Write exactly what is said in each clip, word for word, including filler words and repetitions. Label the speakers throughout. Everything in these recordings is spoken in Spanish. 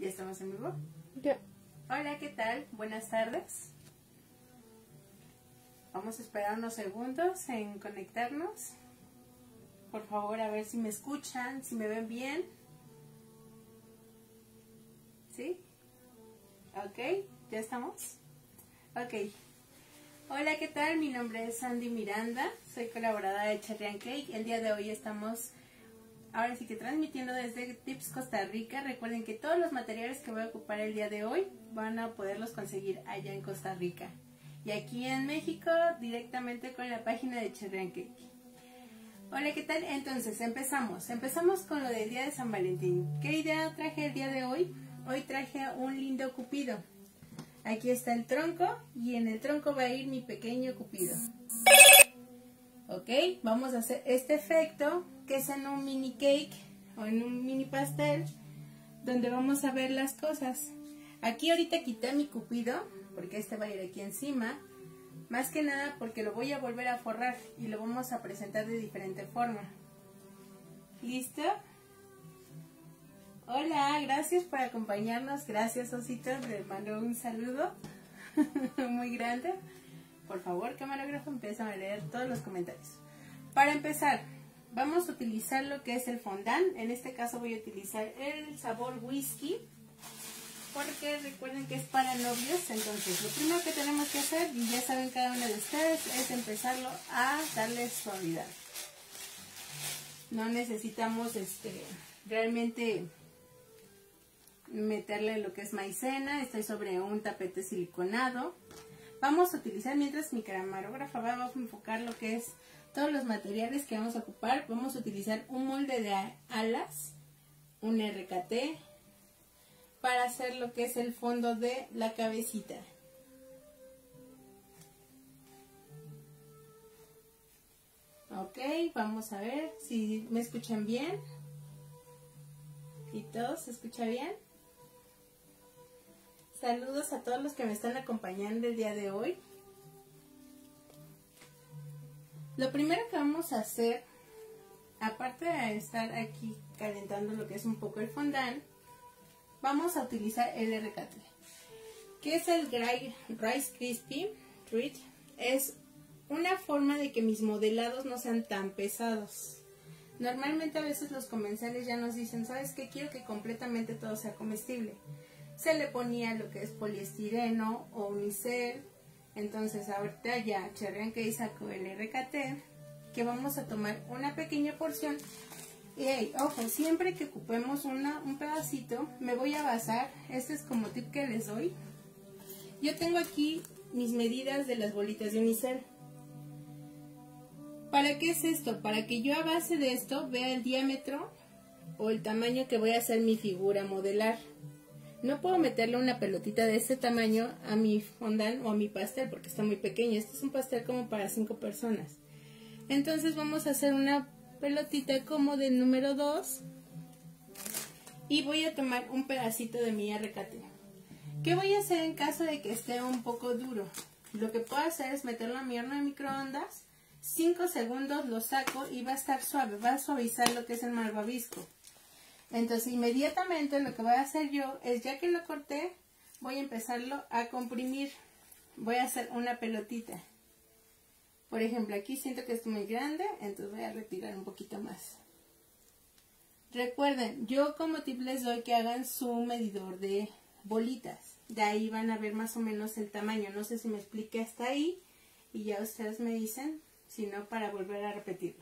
Speaker 1: ¿Ya estamos en vivo?
Speaker 2: Ya.
Speaker 1: Hola, ¿qué tal? Buenas tardes. Vamos a esperar unos segundos en conectarnos. Por favor, a ver si me escuchan, si me ven bien. ¿Sí? Ok, ¿ya estamos? Ok. Hola, ¿qué tal? Mi nombre es Sandy Miranda, soy colaboradora de Cherry and Cake. El día de hoy estamos, ahora sí que transmitiendo desde Tips Costa Rica. Recuerden que todos los materiales que voy a ocupar el día de hoy van a poderlos conseguir allá en Costa Rica. Y aquí en México, directamente con la página de Cherry and Cake. Hola, ¿qué tal? Entonces, empezamos. Empezamos con lo del día de San Valentín. ¿Qué idea traje el día de hoy? Hoy traje un lindo cupido. Aquí está el tronco y en el tronco va a ir mi pequeño cupido. Ok, vamos a hacer este efecto que es en un mini cake o en un mini pastel donde vamos a ver las cosas. Aquí ahorita quité mi cupido porque este va a ir aquí encima. Más que nada porque lo voy a volver a forrar y lo vamos a presentar de diferente forma. ¿Listo? Hola, gracias por acompañarnos. Gracias, Osito. Le mando un saludo muy grande. Por favor, camarógrafo, empieza a leer todos los comentarios. Para empezar, vamos a utilizar lo que es el fondant. En este caso voy a utilizar el sabor whisky, porque recuerden que es para novios. Entonces lo primero que tenemos que hacer, y ya saben cada uno de ustedes, es empezarlo a darle suavidad. No necesitamos este realmente meterle lo que es maicena. Estoy sobre un tapete siliconado. Vamos a utilizar, mientras mi camarógrafa va a enfocar lo que es todos los materiales que vamos a ocupar. Vamos a utilizar un molde de alas, un R K T, para hacer lo que es el fondo de la cabecita. Ok, vamos a ver si me escuchan bien. ¿Y todos se escucha bien? Saludos a todos los que me están acompañando el día de hoy. Lo primero que vamos a hacer, aparte de estar aquí calentando lo que es un poco el fondant, vamos a utilizar el R K T, que es el Rice Krispie Treat. Es una forma de que mis modelados no sean tan pesados. Normalmente a veces los comensales ya nos dicen, ¿sabes qué? Quiero que completamente todo sea comestible. Se le ponía lo que es poliestireno o unicel. Entonces ahorita ya Cherry and Cake sacó el R K T, que vamos a tomar una pequeña porción. Y hey, ojo, siempre que ocupemos una, un pedacito, me voy a basar. Este es como tip que les doy. Yo tengo aquí mis medidas de las bolitas de unicel. ¿Para qué es esto? Para que yo a base de esto vea el diámetro o el tamaño que voy a hacer mi figura modelar. No puedo meterle una pelotita de este tamaño a mi fondant o a mi pastel porque está muy pequeño. Este es un pastel como para cinco personas. Entonces vamos a hacer una pelotita como del número dos. Y voy a tomar un pedacito de mi R K T. ¿Qué voy a hacer en caso de que esté un poco duro? Lo que puedo hacer es meterlo a mi horno de microondas. cinco segundos lo saco y va a estar suave. Va a suavizar lo que es el malvavisco. Entonces inmediatamente lo que voy a hacer yo es, ya que lo corté, voy a empezarlo a comprimir. Voy a hacer una pelotita. Por ejemplo, aquí siento que es muy grande, entonces voy a retirar un poquito más. Recuerden, yo como tip les doy que hagan su medidor de bolitas. De ahí van a ver más o menos el tamaño. No sé si me expliqué hasta ahí y ya ustedes me dicen, si no, para volver a repetirlo.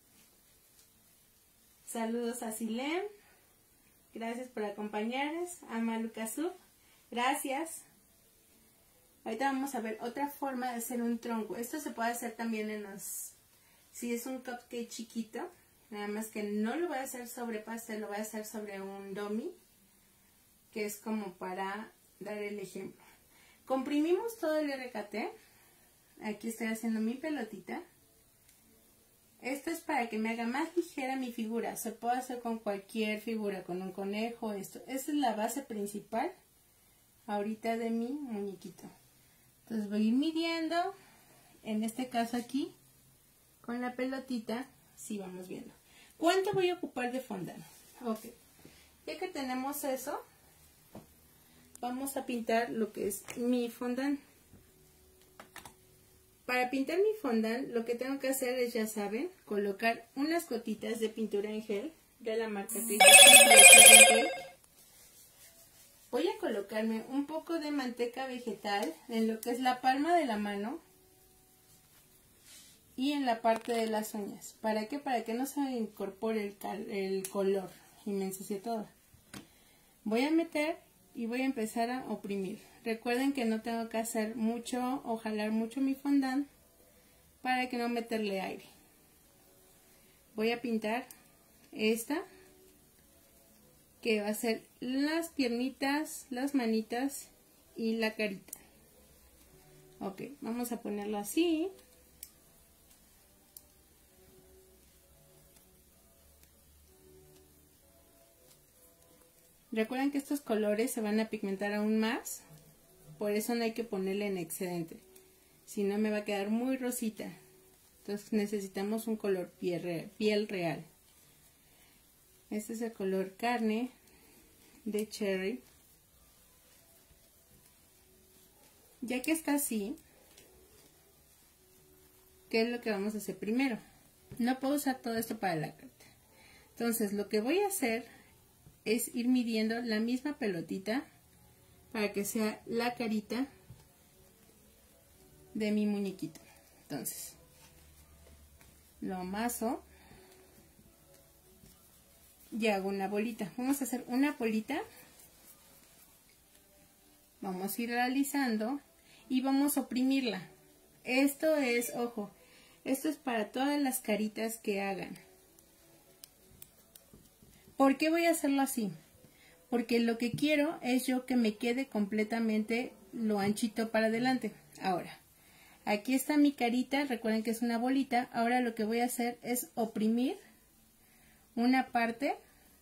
Speaker 1: Saludos a Silem. Gracias por acompañarnos. A Malukazub. Gracias. Ahorita vamos a ver otra forma de hacer un tronco. Esto se puede hacer también en los... Si es un cupcake chiquito. Nada más que no lo voy a hacer sobre pastel. Lo voy a hacer sobre un dummy. Que es como para dar el ejemplo. Comprimimos todo el R K T. Aquí estoy haciendo mi pelotita. Esto es para que me haga más ligera mi figura. Se puede hacer con cualquier figura, con un conejo, esto. Esta es la base principal ahorita de mi muñequito. Entonces voy a ir midiendo, en este caso aquí, con la pelotita, sí vamos viendo. ¿Cuánto voy a ocupar de fondant? Ok, ya que tenemos eso, vamos a pintar lo que es mi fondant. Para pintar mi fondant lo que tengo que hacer es, ya saben, colocar unas gotitas de pintura en gel de la marca Cake. Voy a colocarme un poco de manteca vegetal en lo que es la palma de la mano y en la parte de las uñas. ¿Para qué? Para que no se incorpore el, el color y me ensucie todo. Voy a meter y voy a empezar a oprimir. Recuerden que no tengo que hacer mucho o jalar mucho mi fondant para que no meterle aire. Voy a pintar esta, que va a ser las piernitas, las manitas y la carita. Ok, vamos a ponerlo así. Recuerden que estos colores se van a pigmentar aún más, por eso no hay que ponerle en excedente, si no me va a quedar muy rosita. Entonces necesitamos un color piel, piel real. Este es el color carne de Cherry. Ya que está así, ¿qué es lo que vamos a hacer primero? No puedo usar todo esto para la carta. Entonces lo que voy a hacer es ir midiendo la misma pelotita para que sea la carita de mi muñequito. Entonces lo amaso y hago una bolita. Vamos a hacer una bolita, vamos a ir realizando y vamos a oprimirla. Esto es, ojo, esto es para todas las caritas que hagan. ¿Por qué voy a hacerlo así? Porque lo que quiero es yo que me quede completamente lo anchito para adelante. Ahora, aquí está mi carita, recuerden que es una bolita. Ahora lo que voy a hacer es oprimir una parte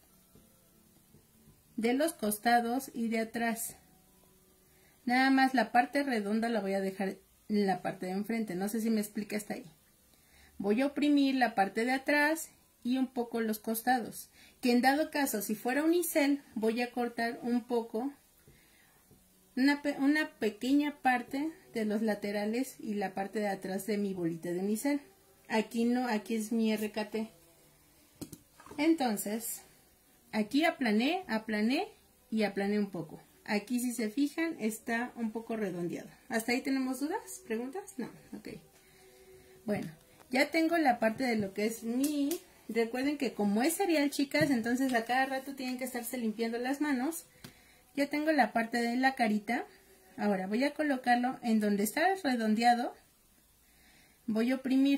Speaker 1: de los costados y de atrás. Nada más la parte redonda la voy a dejar en la parte de enfrente. No sé si me explica hasta ahí. Voy a oprimir la parte de atrás y un poco los costados, que en dado caso si fuera unicel voy a cortar un poco, una, una pequeña parte de los laterales y la parte de atrás de mi bolita de unicel. Aquí no, aquí es mi R K T. Entonces aquí aplané, aplané y aplané un poco. Aquí, si se fijan, está un poco redondeado. ¿Hasta ahí tenemos dudas? ¿Preguntas? No, ok. Bueno, ya tengo la parte de lo que es mi... Recuerden que como es cereal, chicas, entonces a cada rato tienen que estarse limpiando las manos. Ya tengo la parte de la carita. Ahora voy a colocarlo en donde está redondeado. Voy a oprimir.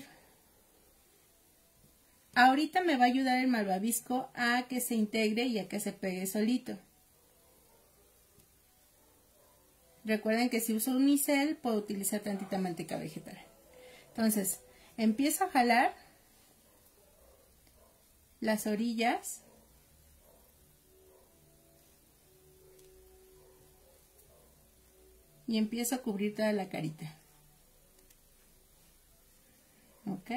Speaker 1: Ahorita me va a ayudar el malvavisco a que se integre y a que se pegue solito. Recuerden que si uso un unicel puedo utilizar tantita manteca vegetal. Entonces empiezo a jalar las orillas y empiezo a cubrir toda la carita. Ok.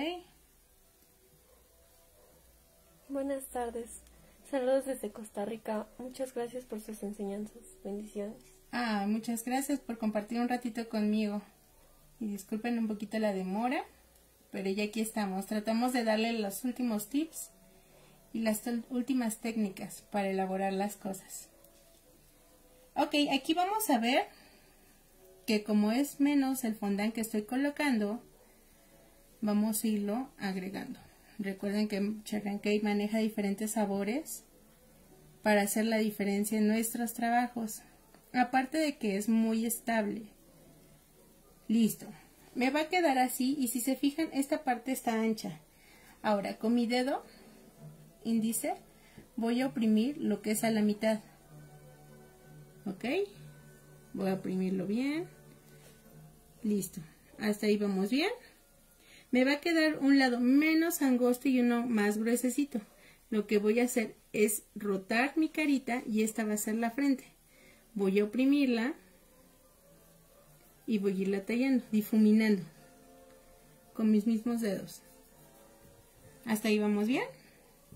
Speaker 2: Buenas tardes. Saludos desde Costa Rica. Muchas gracias por sus enseñanzas. Bendiciones.
Speaker 1: Ah, muchas gracias por compartir un ratito conmigo. Y disculpen un poquito la demora, pero ya aquí estamos. Tratamos de darle los últimos tips y las últimas técnicas para elaborar las cosas. Ok, aquí vamos a ver que como es menos el fondant que estoy colocando, vamos a irlo agregando. Recuerden que Cherry Cake maneja diferentes sabores para hacer la diferencia en nuestros trabajos. Aparte de que es muy estable. Listo. Me va a quedar así y si se fijan esta parte está ancha. Ahora con mi dedo índice voy a oprimir lo que es a la mitad. Ok. Voy a oprimirlo bien. Listo. Hasta ahí vamos bien. Me va a quedar un lado menos angosto y uno más gruesecito. Lo que voy a hacer es rotar mi carita y esta va a ser la frente. Voy a oprimirla y voy a irla tallando, difuminando con mis mismos dedos. Hasta ahí vamos bien.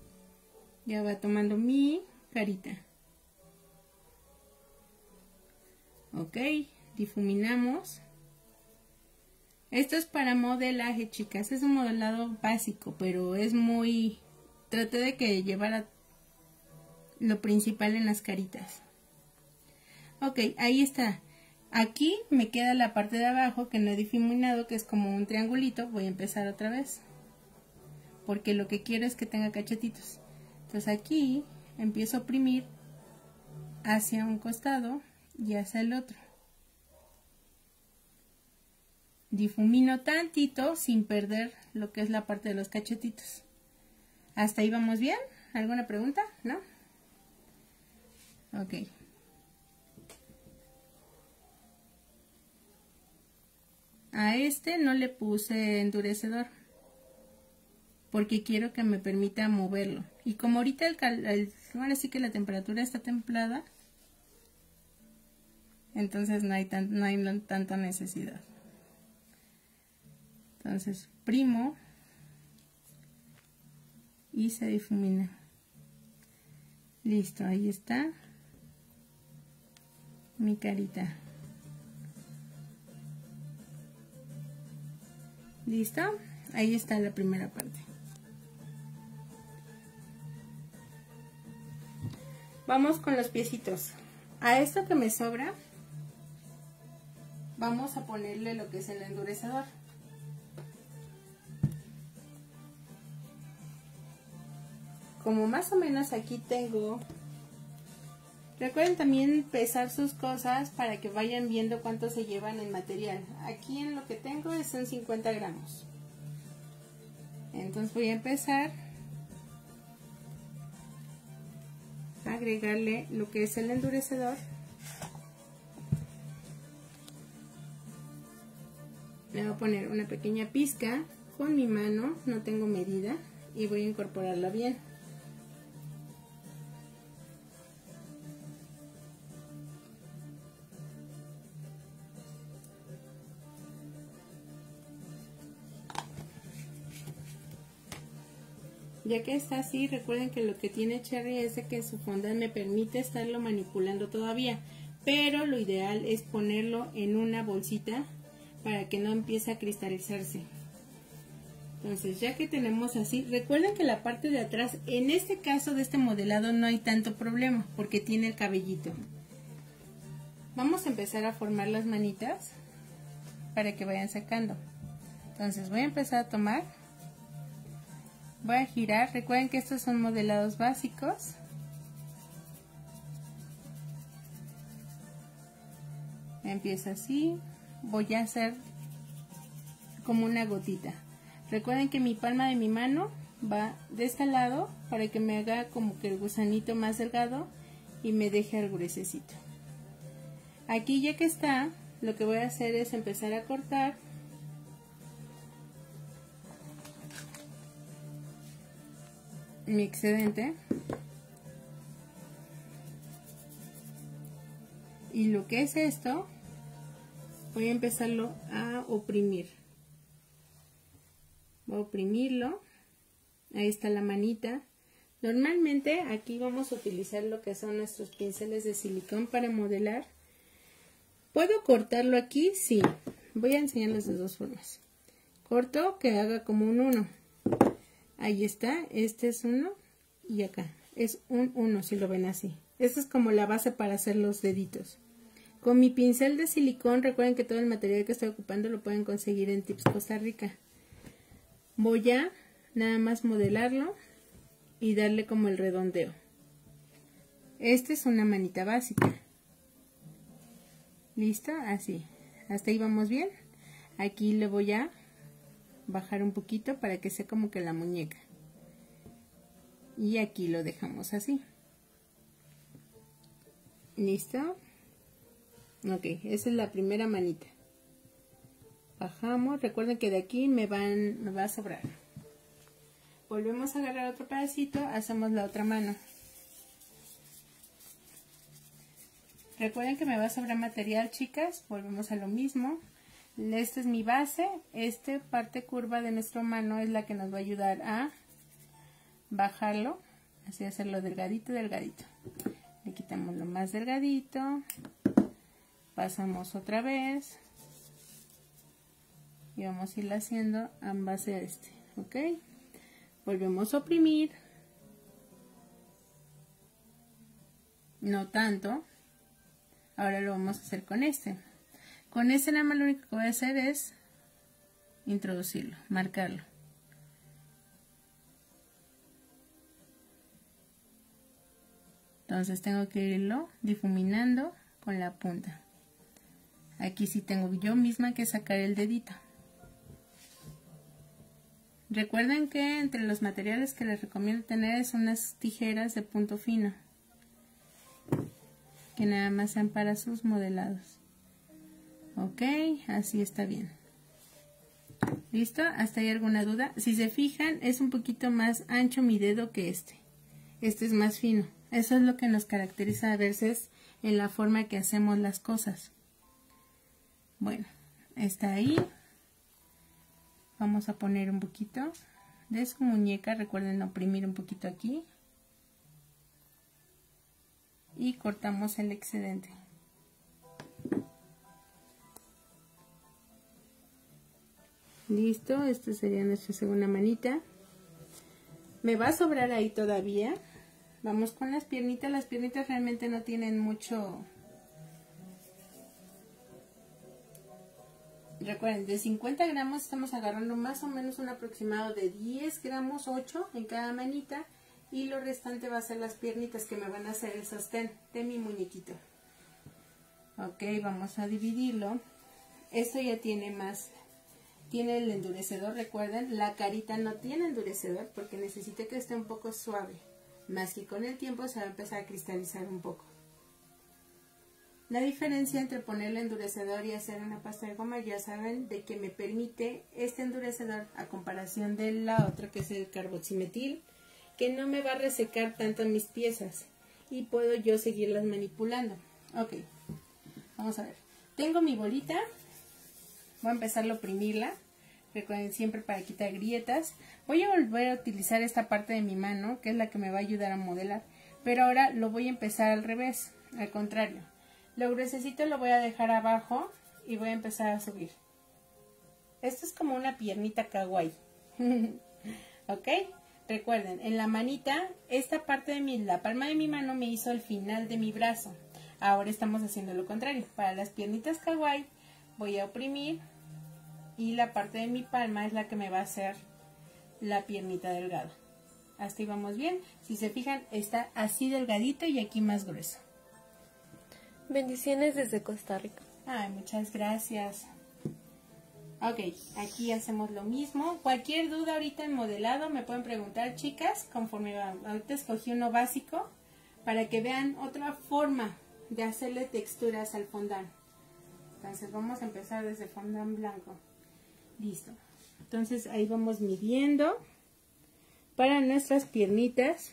Speaker 1: Ya va tomando mi carita. Ok, difuminamos. Esto es para modelaje, chicas. Es un modelado básico, pero es muy... Traté de que llevara lo principal en las caritas. Ok, ahí está. Aquí me queda la parte de abajo que no he difuminado, que es como un triangulito. Voy a empezar otra vez, porque lo que quiero es que tenga cachetitos. Entonces aquí empiezo a oprimir hacia un costado y hacia el otro. Difumino tantito sin perder lo que es la parte de los cachetitos. ¿Hasta ahí vamos bien? ¿Alguna pregunta? ¿No? Ok. A este no le puse endurecedor, porque quiero que me permita moverlo. Y como ahorita el, cal el ahora sí que la temperatura está templada, entonces no hay, tan, no hay tanta necesidad. Entonces primo y se difumina. Listo, ahí está mi carita. ¿Listo? Ahí está la primera parte. Vamos con los piecitos. A esto que me sobra, vamos a ponerle lo que es el endurecedor. Como más o menos aquí tengo... Recuerden también pesar sus cosas para que vayan viendo cuánto se llevan en material. Aquí en lo que tengo son cincuenta gramos. Entonces voy a empezar a agregarle lo que es el endurecedor. Le voy a poner una pequeña pizca con mi mano, no tengo medida, y voy a incorporarla bien. Ya que está así, recuerden que lo que tiene Cherry es de que su fondant me permite estarlo manipulando todavía, pero lo ideal es ponerlo en una bolsita para que no empiece a cristalizarse. Entonces, ya que tenemos así, recuerden que la parte de atrás, en este caso de este modelado no hay tanto problema porque tiene el cabellito. Vamos a empezar a formar las manitas para que vayan secando. Entonces voy a empezar a tomar, voy a girar. Recuerden que estos son modelados básicos. Empiezo así, voy a hacer como una gotita. Recuerden que mi palma de mi mano va de este lado para que me haga como que el gusanito más delgado y me deje el gruesecito. Aquí ya que está, lo que voy a hacer es empezar a cortar mi excedente. Y lo que es esto, voy a empezarlo a oprimir. Voy a oprimirlo. Ahí está la manita. Normalmente aquí vamos a utilizar lo que son nuestros pinceles de silicón para modelar. ¿Puedo cortarlo aquí? Sí. Voy a enseñarles de dos formas. Corto que haga como un uno. Ahí está. Este es uno y acá. Es un uno si lo ven así. Esta es como la base para hacer los deditos. Con mi pincel de silicón, recuerden que todo el material que estoy ocupando lo pueden conseguir en Tips Costa Rica. Voy a nada más modelarlo y darle como el redondeo. Esta es una manita básica. ¿Listo? Así. Hasta ahí vamos bien. Aquí le voy a bajar un poquito para que sea como que la muñeca. Y aquí lo dejamos así. ¿Listo? Ok, esa es la primera manita. Bajamos, recuerden que de aquí me, van, me va a sobrar. Volvemos a agarrar otro pedacito, hacemos la otra mano. Recuerden que me va a sobrar material, chicas, volvemos a lo mismo. Esta es mi base, esta parte curva de nuestra mano es la que nos va a ayudar a bajarlo, así hacerlo delgadito, delgadito. Le quitamos lo más delgadito, pasamos otra vez y vamos a ir haciendo ambas de este, ok, volvemos a oprimir, no tanto, ahora lo vamos a hacer con este, con este nada más lo único que voy a hacer es introducirlo, marcarlo. Entonces tengo que irlo difuminando con la punta. Aquí sí tengo yo misma que sacar el dedito. Recuerden que entre los materiales que les recomiendo tener es unas tijeras de punto fino, que nada más sean para sus modelados. Ok, así está bien. ¿Listo? ¿Hasta ahí alguna duda? Si se fijan, es un poquito más ancho mi dedo que este. Este es más fino. Eso es lo que nos caracteriza a veces en la forma que hacemos las cosas. Bueno, está ahí. Vamos a poner un poquito de su muñeca. Recuerden oprimir un poquito aquí. Y cortamos el excedente. Listo, esta sería nuestra segunda manita. Me va a sobrar ahí todavía. Vamos con las piernitas. Las piernitas realmente no tienen mucho. Recuerden, de cincuenta gramos estamos agarrando más o menos un aproximado de diez gramos, ocho en cada manita. Y lo restante va a ser las piernitas que me van a hacer el sostén de mi muñequito. Ok, vamos a dividirlo. Esto ya tiene más. Tiene el endurecedor, recuerden, la carita no tiene endurecedor porque necesita que esté un poco suave. Más que con el tiempo se va a empezar a cristalizar un poco. La diferencia entre ponerle endurecedor y hacer una pasta de goma, ya saben de que me permite este endurecedor a comparación de la otra que es el carboximetil, que no me va a resecar tanto mis piezas y puedo yo seguirlas manipulando. Ok, vamos a ver. Tengo mi bolita, voy a empezar a oprimirla. Recuerden siempre para quitar grietas. Voy a volver a utilizar esta parte de mi mano, que es la que me va a ayudar a modelar. Pero ahora lo voy a empezar al revés, al contrario. Lo gruesecito lo voy a dejar abajo y voy a empezar a subir. Esto es como una piernita kawaii. ¿Ok? Recuerden, en la manita, esta parte de mi, la palma de mi mano me hizo el final de mi brazo. Ahora estamos haciendo lo contrario. Para las piernitas kawaii voy a oprimir. Y la parte de mi palma es la que me va a hacer la piernita delgada. Hasta ahí vamos bien. Si se fijan, está así delgadito y aquí más grueso.
Speaker 2: Bendiciones desde Costa Rica.
Speaker 1: Ay, muchas gracias. Ok, aquí hacemos lo mismo. Cualquier duda ahorita en modelado me pueden preguntar, chicas, conforme va. Ahorita escogí uno básico para que vean otra forma de hacerle texturas al fondant. Entonces vamos a empezar desde fondant blanco. Listo. Entonces ahí vamos midiendo para nuestras piernitas.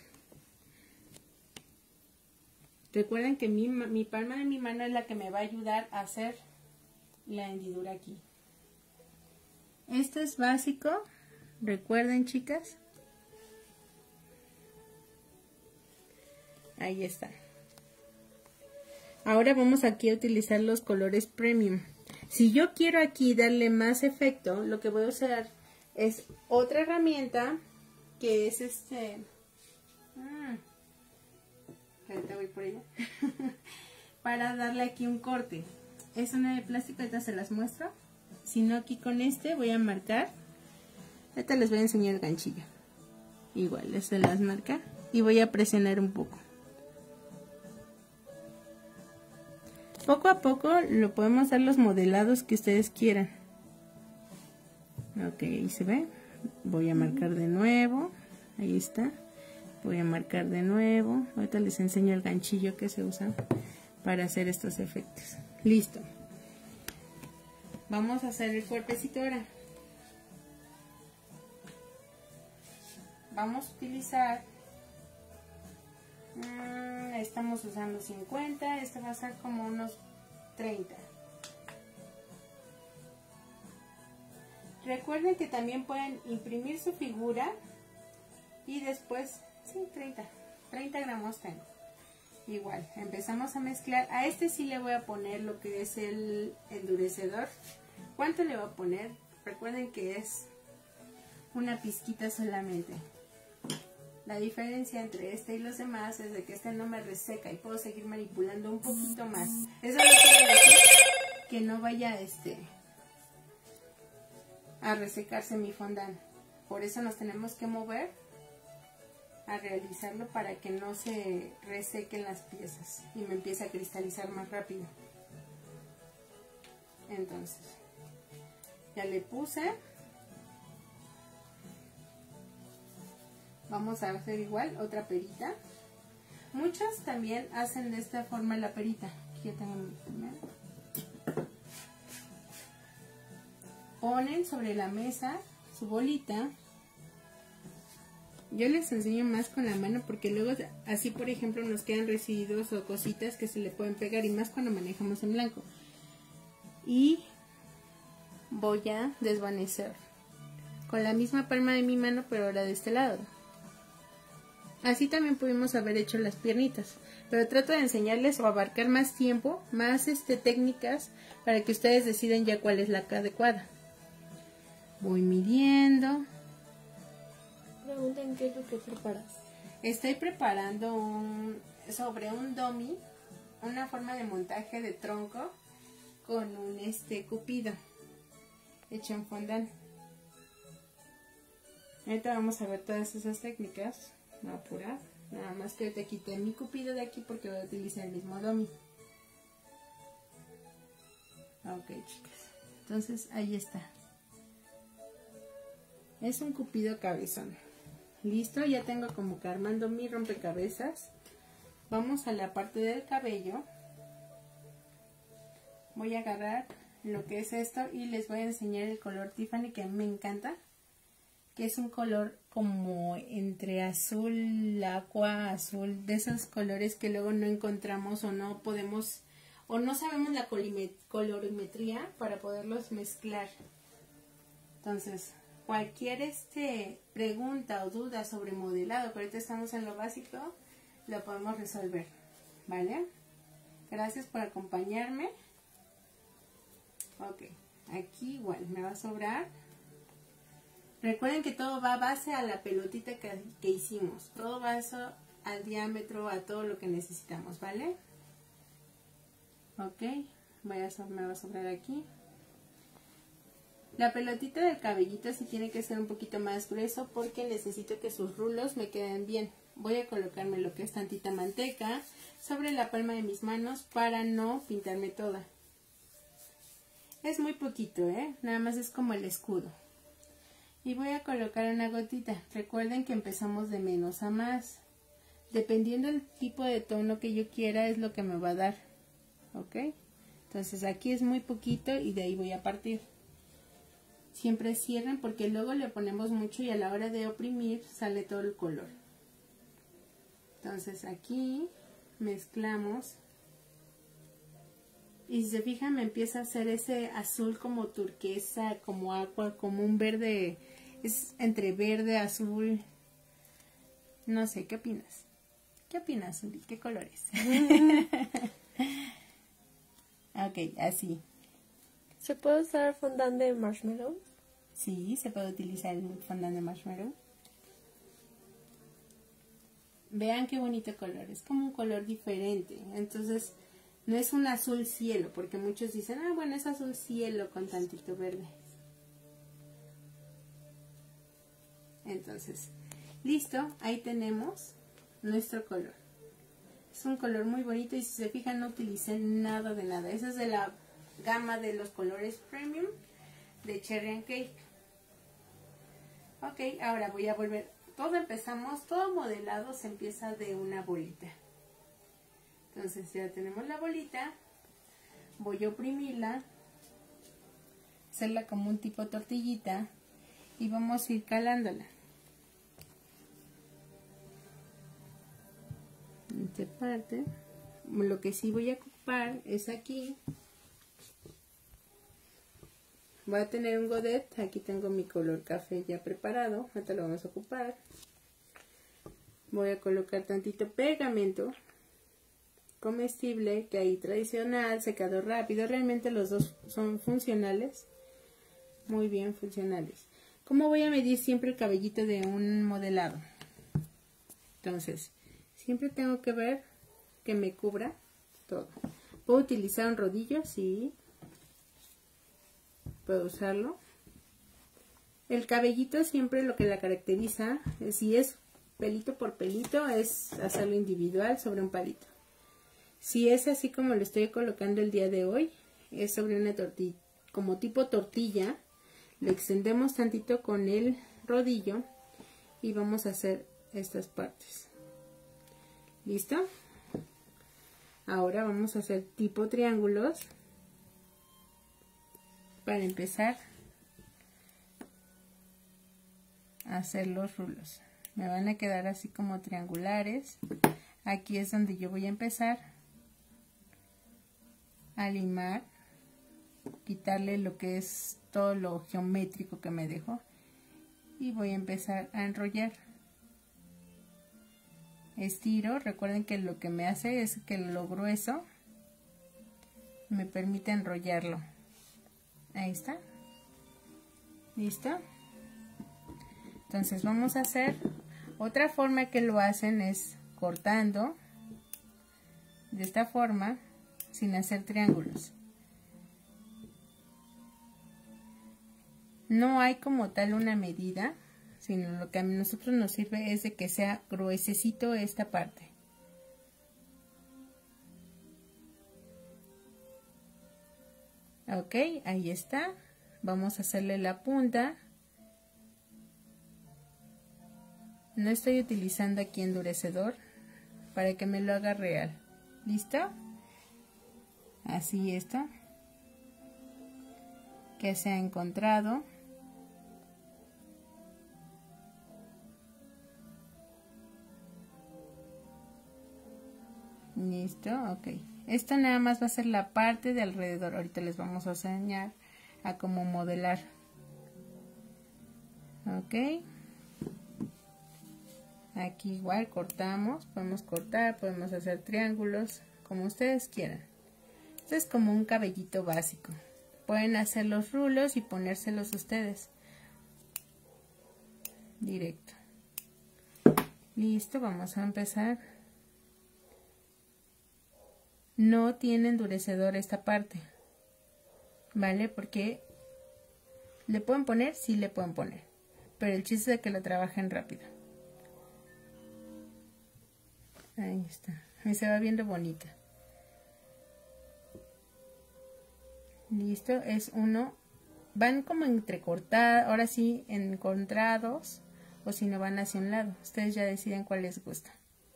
Speaker 1: Recuerden que mi, mi palma de mi mano es la que me va a ayudar a hacer la hendidura aquí. Esto es básico. Recuerden, chicas. Ahí está. Ahora vamos aquí a utilizar los colores premium. Si yo quiero aquí darle más efecto, lo que voy a usar es otra herramienta que es este. Mm, ahorita voy por ella. Para darle aquí un corte. Es una de plástico, ahorita se las muestro. Si no, aquí con este voy a marcar. Ahorita les voy a enseñar el ganchillo. Igual, se las marca y voy a presionar un poco. Poco a poco lo podemos dar los modelados que ustedes quieran. Ok, ahí se ve. Voy a marcar de nuevo. Ahí está. Voy a marcar de nuevo. Ahorita les enseño el ganchillo que se usa para hacer estos efectos. Listo. Vamos a hacer el cuerpecito ahora. Vamos a utilizar... Mmm, estamos usando cincuenta. Este va a ser como unos treinta. Recuerden que también pueden imprimir su figura y después, sí, treinta, treinta gramos tengo. igual, empezamos a mezclar. A este sí le voy a poner lo que es el endurecedor. ¿Cuánto le voy a poner? Recuerden que es una pizquita solamente. La diferencia entre este y los demás es de que este no me reseca y puedo seguir manipulando un poquito más. Eso no quiere decir que no vaya este a resecarse mi fondant. Por eso nos tenemos que mover a realizarlo para que no se resequen las piezas y me empiece a cristalizar más rápido. Entonces, ya le puse. Vamos a hacer igual otra perita. Muchos también hacen de esta forma la perita. Aquí ya tengo mi primera. Ponen sobre la mesa su bolita. Yo les enseño más con la mano porque luego así, por ejemplo, nos quedan residuos o cositas que se le pueden pegar, y más cuando manejamos en blanco. Y voy a desvanecer con la misma palma de mi mano, pero ahora de este lado. Así también pudimos haber hecho las piernitas, pero trato de enseñarles o abarcar más tiempo, más este, técnicas, para que ustedes decidan ya cuál es la adecuada. Voy midiendo.
Speaker 2: Preguntan qué es lo que preparas.
Speaker 1: Estoy preparando un, sobre un dummy, una forma de montaje de tronco con un este cupido hecho en fondant. Ahorita vamos a ver todas esas técnicas. No apurar, nada más que te quité mi cupido de aquí porque voy a utilizar el mismo dummy. Ok, chicas, entonces ahí está. Es un cupido cabezón. Listo, ya tengo como que armando mi rompecabezas. Vamos a la parte del cabello. Voy a agarrar lo que es esto y les voy a enseñar el color Tiffany, que a mí me encanta, que es un color como entre azul, agua, azul, de esos colores que luego no encontramos o no podemos, o no sabemos la colorimetría para poderlos mezclar. Entonces, cualquier este pregunta o duda sobre modelado, que ahorita estamos en lo básico, lo podemos resolver, ¿vale? Gracias por acompañarme. Ok, aquí igual me va a sobrar. Recuerden que todo va a base a la pelotita que, que hicimos. Todo va eso al diámetro, a todo lo que necesitamos, ¿vale? Ok, voy a, me va a sobrar aquí. La pelotita del cabellito sí tiene que ser un poquito más grueso porque necesito que sus rulos me queden bien. Voy a colocarme lo que es tantita manteca sobre la palma de mis manos para no pintarme toda. Es muy poquito, ¿eh? Nada más es como el escudo. Y voy a colocar una gotita. Recuerden que empezamos de menos a más. Dependiendo del tipo de tono que yo quiera es lo que me va a dar. ¿Ok? Entonces aquí es muy poquito y de ahí voy a partir. Siempre cierren porque luego le ponemos mucho y a la hora de oprimir sale todo el color. Entonces aquí mezclamos. Y si se fijan me empieza a hacer ese azul como turquesa, como agua, como un verde, es entre verde, azul. No sé, ¿qué opinas? ¿Qué opinas, Uri? ¿Qué colores? Ok, así.
Speaker 2: ¿Se puede usar fondant de marshmallow?
Speaker 1: Sí, se puede utilizar el fondant de marshmallow. Vean qué bonito color, es como un color diferente. Entonces, no es un azul cielo, porque muchos dicen, ah, bueno, es azul cielo con tantito verde. Entonces, listo, ahí tenemos nuestro color. Es un color muy bonito y si se fijan no utilicé nada de nada. Esa es de la gama de los colores premium de Cherry and Cake. Ok, ahora voy a volver. Todo empezamos, todo modelado se empieza de una bolita. Entonces ya tenemos la bolita. Voy a oprimirla, hacerla como un tipo tortillita y vamos a ir calándola. En esta parte, lo que sí voy a ocupar es aquí. Voy a tener un godet, aquí tengo mi color café ya preparado, ahorita lo vamos a ocupar. Voy a colocar tantito pegamento comestible que hay tradicional, secado rápido. Realmente los dos son funcionales, muy bien funcionales. ¿Cómo voy a medir siempre el cabellito de un modelado? Entonces, siempre tengo que ver que me cubra todo. ¿Puedo utilizar un rodillo? Sí. Puedo usarlo. El cabellito siempre lo que la caracteriza, si es pelito por pelito, es hacerlo individual sobre un palito. Si es así como lo estoy colocando el día de hoy, es sobre una tortilla, como tipo tortilla, lo extendemos tantito con el rodillo y vamos a hacer estas partes. ¿Listo? Ahora vamos a hacer tipo triángulos para empezar a hacer los rulos. Me van a quedar así como triangulares. Aquí es donde yo voy a empezar a limar, quitarle lo que es todo lo geométrico que me dejó y voy a empezar a enrollar. Estiro, recuerden que lo que me hace es que lo grueso me permite enrollarlo. Ahí está. ¿Listo? Entonces vamos a hacer otra forma que lo hacen es cortando de esta forma sin hacer triángulos. No hay como tal una medida, sino lo que a nosotros nos sirve es de que sea gruesecito esta parte. Ok, ahí está. Vamos a hacerle la punta. No estoy utilizando aquí endurecedor para que me lo haga real. ¿Listo? Así está. Que se ha encontrado. Listo, ok. Esto nada más va a ser la parte de alrededor. Ahorita les vamos a enseñar a cómo modelar. Ok. Aquí igual cortamos, podemos cortar, podemos hacer triángulos, como ustedes quieran. Esto es como un cabellito básico. Pueden hacer los rulos y ponérselos ustedes. Directo. Listo, vamos a empezar. No tiene endurecedor esta parte, ¿vale? Porque le pueden poner, sí le pueden poner, pero el chiste es de que lo trabajen rápido. Ahí está, ahí se va viendo bonita. Listo, es uno, van como entrecortados, ahora sí encontrados, o si no van hacia un lado, ustedes ya deciden cuál les gusta.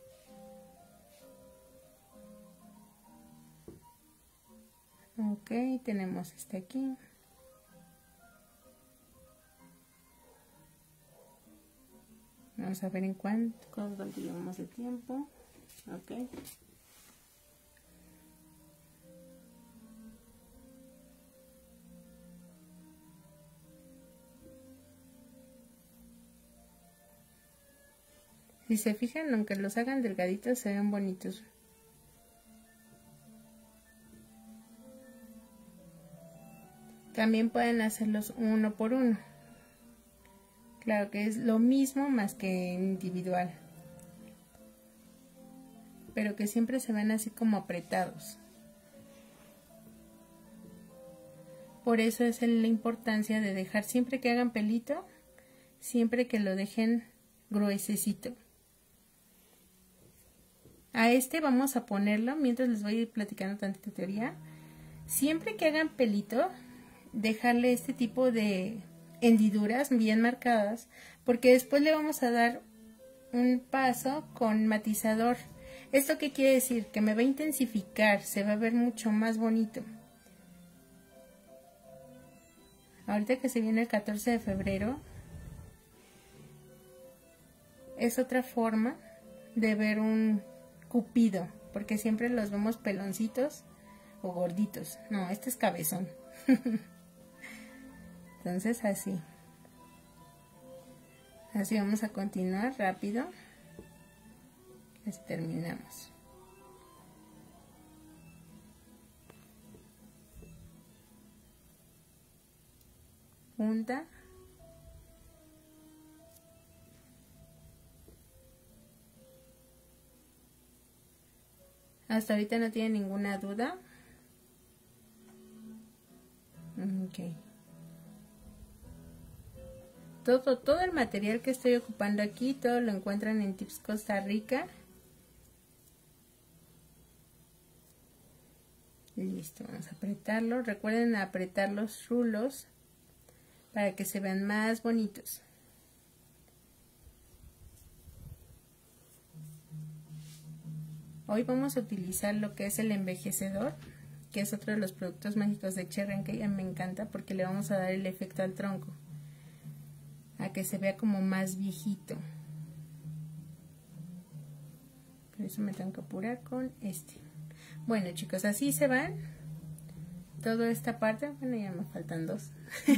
Speaker 1: Ok, tenemos este aquí. Vamos a ver en cuánto, cuánto llevamos de tiempo. Ok. Si se fijan, aunque los hagan delgaditos, se ven bonitos. También pueden hacerlos uno por uno. Claro que es lo mismo más que individual. Pero que siempre se ven así como apretados. Por eso es la importancia de dejar siempre que hagan pelito, siempre que lo dejen gruesecito. A este vamos a ponerlo, mientras les voy a ir platicando tantita teoría. Siempre que hagan pelito, dejarle este tipo de hendiduras bien marcadas, porque después le vamos a dar un paso con matizador. ¿Esto qué quiere decir? Que me va a intensificar, se va a ver mucho más bonito. Ahorita que se viene el catorce de febrero, es otra forma de ver un cupido, porque siempre los vemos peloncitos o gorditos. No, este es cabezón. Entonces así. Así vamos a continuar rápido. Así terminamos. punta. Hasta ahorita no tiene ninguna duda. Ok. Todo, todo el material que estoy ocupando aquí, todo lo encuentran en Tips Costa Rica. Listo, vamos a apretarlo. Recuerden apretar los rulos para que se vean más bonitos. Hoy vamos a utilizar lo que es el envejecedor, que es otro de los productos mágicos de Cherry and Cake. A mí me encanta porque le vamos a dar el efecto al tronco, a que se vea como más viejito. Por eso me tengo que apurar con este. Bueno, chicos, así se van toda esta parte. Bueno, ya me faltan dos.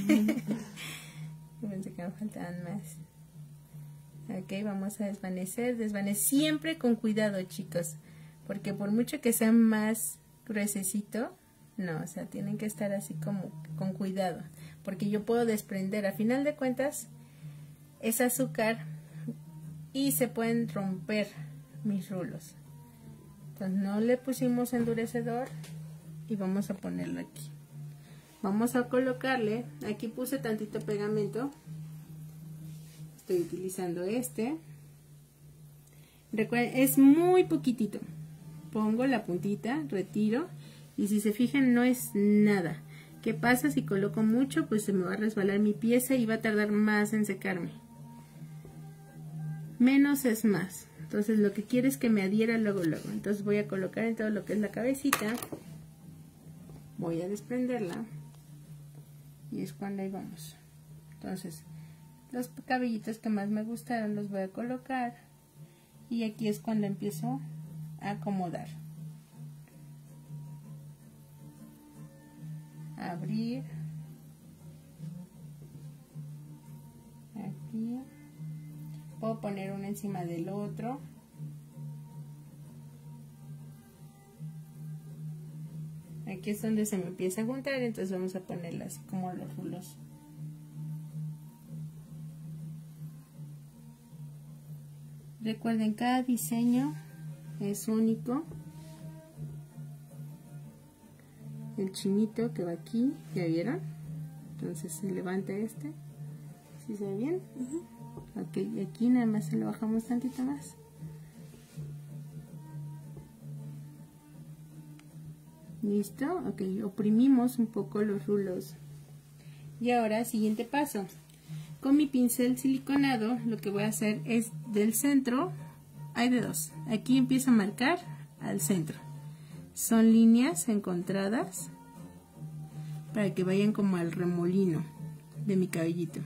Speaker 1: Yo pensé que me faltaban más. Ok, vamos a desvanecer. Desvanecer siempre con cuidado, chicos, porque por mucho que sea más gruesecito, no, o sea, tienen que estar así como con cuidado, porque yo puedo desprender. A final de cuentas es azúcar y se pueden romper mis rulos. Entonces no le pusimos endurecedor y vamos a ponerlo aquí. Vamos a colocarle, aquí puse tantito pegamento, estoy utilizando este. Recuerden, es muy poquitito. Pongo la puntita, retiro, y si se fijan no es nada. ¿Qué pasa si coloco mucho? Pues se me va a resbalar mi pieza y va a tardar más en secarme. Menos es más. Entonces lo que quiero es que me adhiera luego luego. Entonces voy a colocar en todo lo que es la cabecita. Voy a desprenderla. Y es cuando ahí vamos. Entonces los cabellitos que más me gustaron los voy a colocar. Y aquí es cuando empiezo a acomodar. Abrir. Aquí. Puedo poner uno encima del otro. Aquí es donde se me empieza a juntar, entonces vamos a ponerla así como los rulos. Recuerden, cada diseño es único. El chinito que va aquí, ¿ya vieron? Entonces se levanta este. ¿Sí se ve bien? Uh-huh. Ok, y aquí nada más se lo bajamos tantito más. ¿Listo? Ok, oprimimos un poco los rulos. Y ahora, siguiente paso. Con mi pincel siliconado, lo que voy a hacer es del centro, hay de dos. Aquí empiezo a marcar al centro. Son líneas encontradas para que vayan como al remolino de mi cabellito.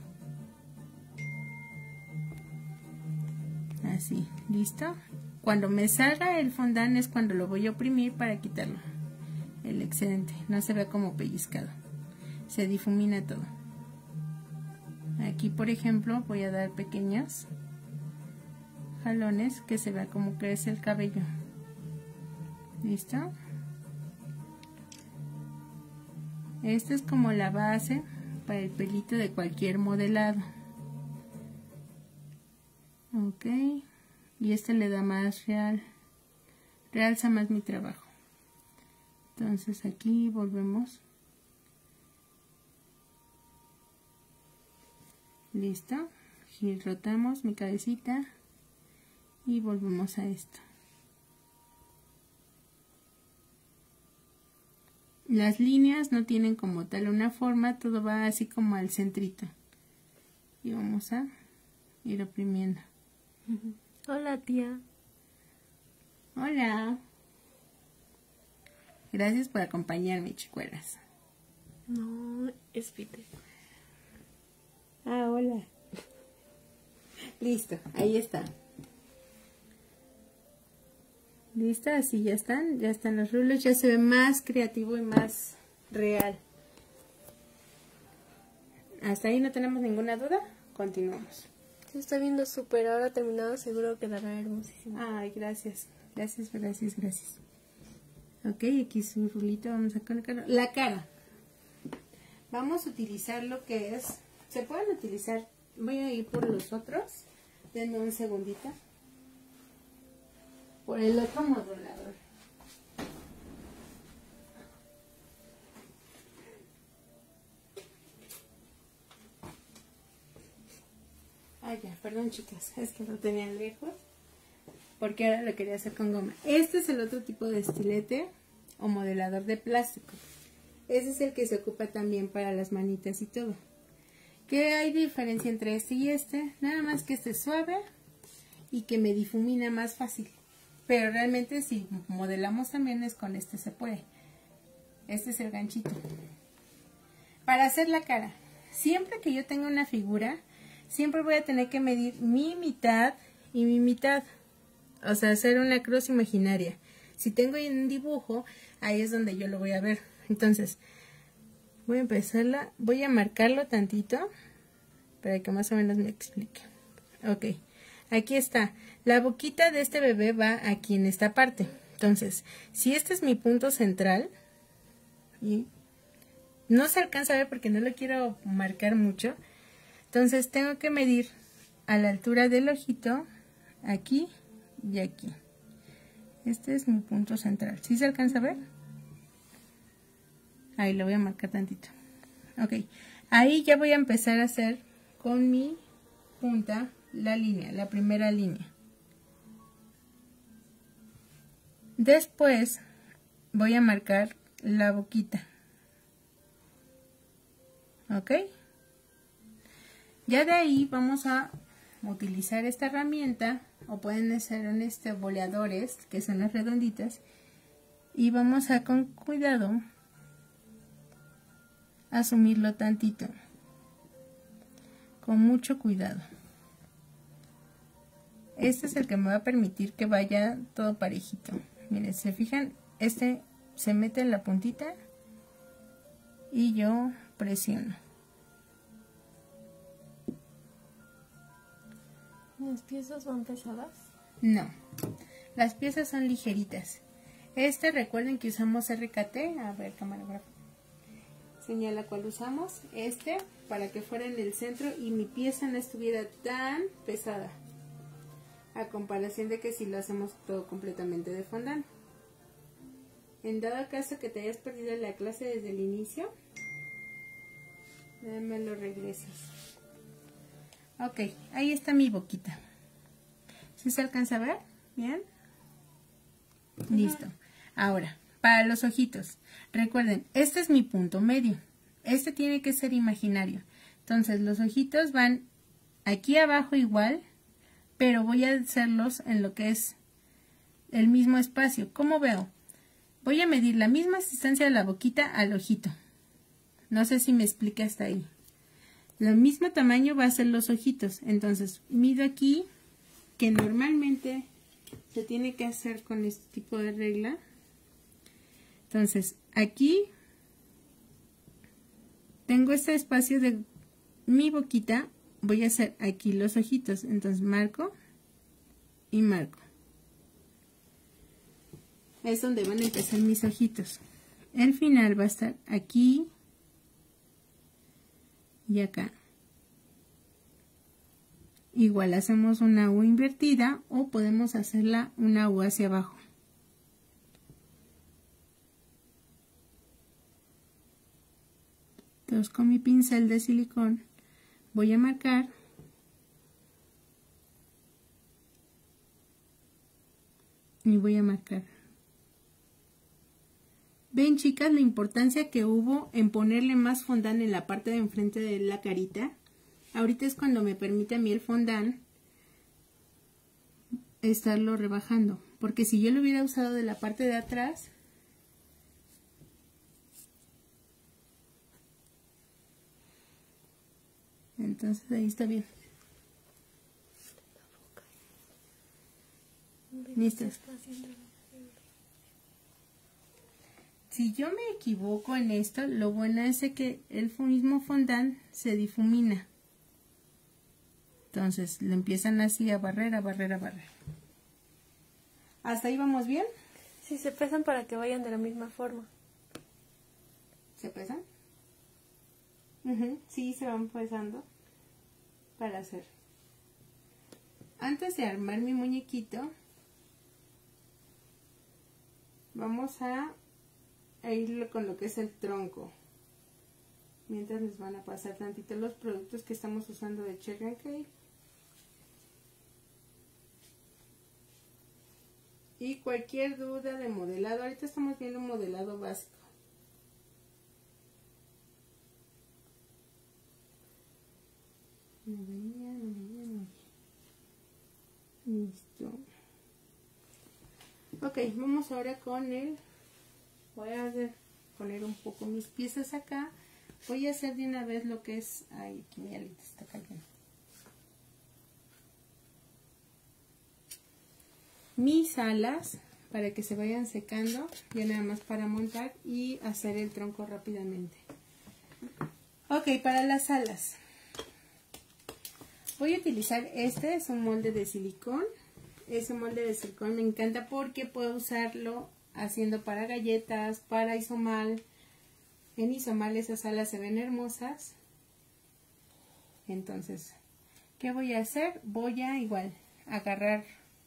Speaker 1: Así, ¿listo? Cuando me salga el fondant es cuando lo voy a oprimir para quitarlo, el excedente, no se ve como pellizcado, se difumina todo. Aquí, por ejemplo, voy a dar pequeños jalones que se vea como crece el cabello. ¿Listo? Esta es como la base para el pelito de cualquier modelado. Ok, y este le da más real, realza más mi trabajo. Entonces aquí volvemos. Listo, y rotamos mi cabecita y volvemos a esto. Las líneas no tienen como tal una forma, todo va así como al centrito. Y vamos a ir oprimiendo.
Speaker 2: Hola, tía.
Speaker 1: Hola. Gracias por acompañarme, chicuelas.
Speaker 2: No, es Peter.
Speaker 1: Ah, hola. Listo, ahí está. Listo, así ya están, ya están los rulos, ya se ve más creativo y más real. ¿Hasta ahí no tenemos ninguna duda? Continuamos.
Speaker 2: Se está viendo súper, ahora terminado seguro quedará hermosísimo.
Speaker 1: Ay, gracias, gracias, gracias, gracias. Ok, aquí su rulito, vamos a colocarlo. La cara. Vamos a utilizar lo que es se pueden utilizar. Voy a ir por los otros. Denme un segundito. Por el otro modulador. Ah, ya, perdón chicas, es que lo tenía lejos. Porque ahora lo quería hacer con goma. Este es el otro tipo de estilete o modelador de plástico. Ese es el que se ocupa también para las manitas y todo. ¿Qué hay de diferencia entre este y este? Nada más que este es suave y que me difumina más fácil. Pero realmente si modelamos también es con este se puede. Este es el ganchito. Para hacer la cara, siempre que yo tenga una figura, siempre voy a tener que medir mi mitad y mi mitad. O sea, hacer una cruz imaginaria. Si tengo un dibujo, ahí es donde yo lo voy a ver. Entonces, voy a empezarla, voy a marcarlo tantito para que más o menos me explique. Ok, aquí está. La boquita de este bebé va aquí en esta parte. Entonces, si este es mi punto central, y no se alcanza a ver porque no lo quiero marcar mucho, entonces tengo que medir a la altura del ojito, aquí y aquí. Este es mi punto central. ¿Sí se alcanza a ver? Ahí lo voy a marcar tantito. Ok, ahí ya voy a empezar a hacer con mi punta la línea, la primera línea. Después voy a marcar la boquita. Ok. Ya de ahí vamos a utilizar esta herramienta, o pueden ser en este boleadores, que son las redonditas, y vamos a con cuidado a sumirlo tantito, con mucho cuidado. Este es el que me va a permitir que vaya todo parejito. Miren, se fijan, este se mete en la puntita y yo presiono.
Speaker 2: ¿Las piezas van pesadas?
Speaker 1: No, las piezas son ligeritas. Este, recuerden que usamos R K T. A ver, camarógrafo, señala cuál usamos. Este, para que fuera en el centro y mi pieza no estuviera tan pesada, a comparación de que si lo hacemos todo completamente de fondant. En dado caso que te hayas perdido la clase desde el inicio, me lo regresas. Ok, ahí está mi boquita. ¿Sí se alcanza a ver? ¿Bien? Uh-huh. Listo. Ahora, para los ojitos. Recuerden, este es mi punto medio. Este tiene que ser imaginario. Entonces, los ojitos van aquí abajo igual, pero voy a hacerlos en lo que es el mismo espacio. ¿Cómo veo? Voy a medir la misma distancia de la boquita al ojito. No sé si me explica hasta ahí. Lo mismo tamaño va a ser los ojitos. Entonces, mido aquí, que normalmente se tiene que hacer con este tipo de regla. Entonces, aquí tengo este espacio de mi boquita. Voy a hacer aquí los ojitos. Entonces, marco y marco. Es donde van a empezar mis ojitos. El final va a estar aquí y acá. Igual hacemos una U invertida o podemos hacerla una U hacia abajo. Entonces con mi pincel de silicón voy a marcar y voy a marcar. Ven, chicas, la importancia que hubo en ponerle más fondant en la parte de enfrente de la carita. Ahorita es cuando me permite a mí el fondant estarlo rebajando, porque si yo lo hubiera usado de la parte de atrás, entonces ahí está bien. Listo. Si yo me equivoco en esto, lo bueno es que el mismo fondant se difumina. Entonces, lo empiezan así a barrer, a barrer, a barrer. ¿Hasta ahí vamos bien?
Speaker 2: Sí, se pesan para que vayan de la misma forma.
Speaker 1: ¿Se pesan? Uh-huh, sí, se van pasando para hacer. Antes de armar mi muñequito, vamos a, a ir con lo que es el tronco. Mientras les van a pasar tantito los productos que estamos usando de Cherry and Cake. Y cualquier duda de modelado, ahorita estamos viendo un modelado básico. No veía, no veía, no veía. Listo. Ok, vamos ahora con el... Voy a hacer, poner un poco mis piezas acá. Voy a hacer de una vez lo que es... Ay, aquí mi alita está cayendo. Mis alas, para que se vayan secando, ya nada más para montar y hacer el tronco rápidamente. Ok, para las alas voy a utilizar este, es un molde de silicón. Ese molde de silicón me encanta porque puedo usarlo haciendo para galletas, para isomal. En isomal esas alas se ven hermosas. Entonces, ¿qué voy a hacer? Voy a igual agarrar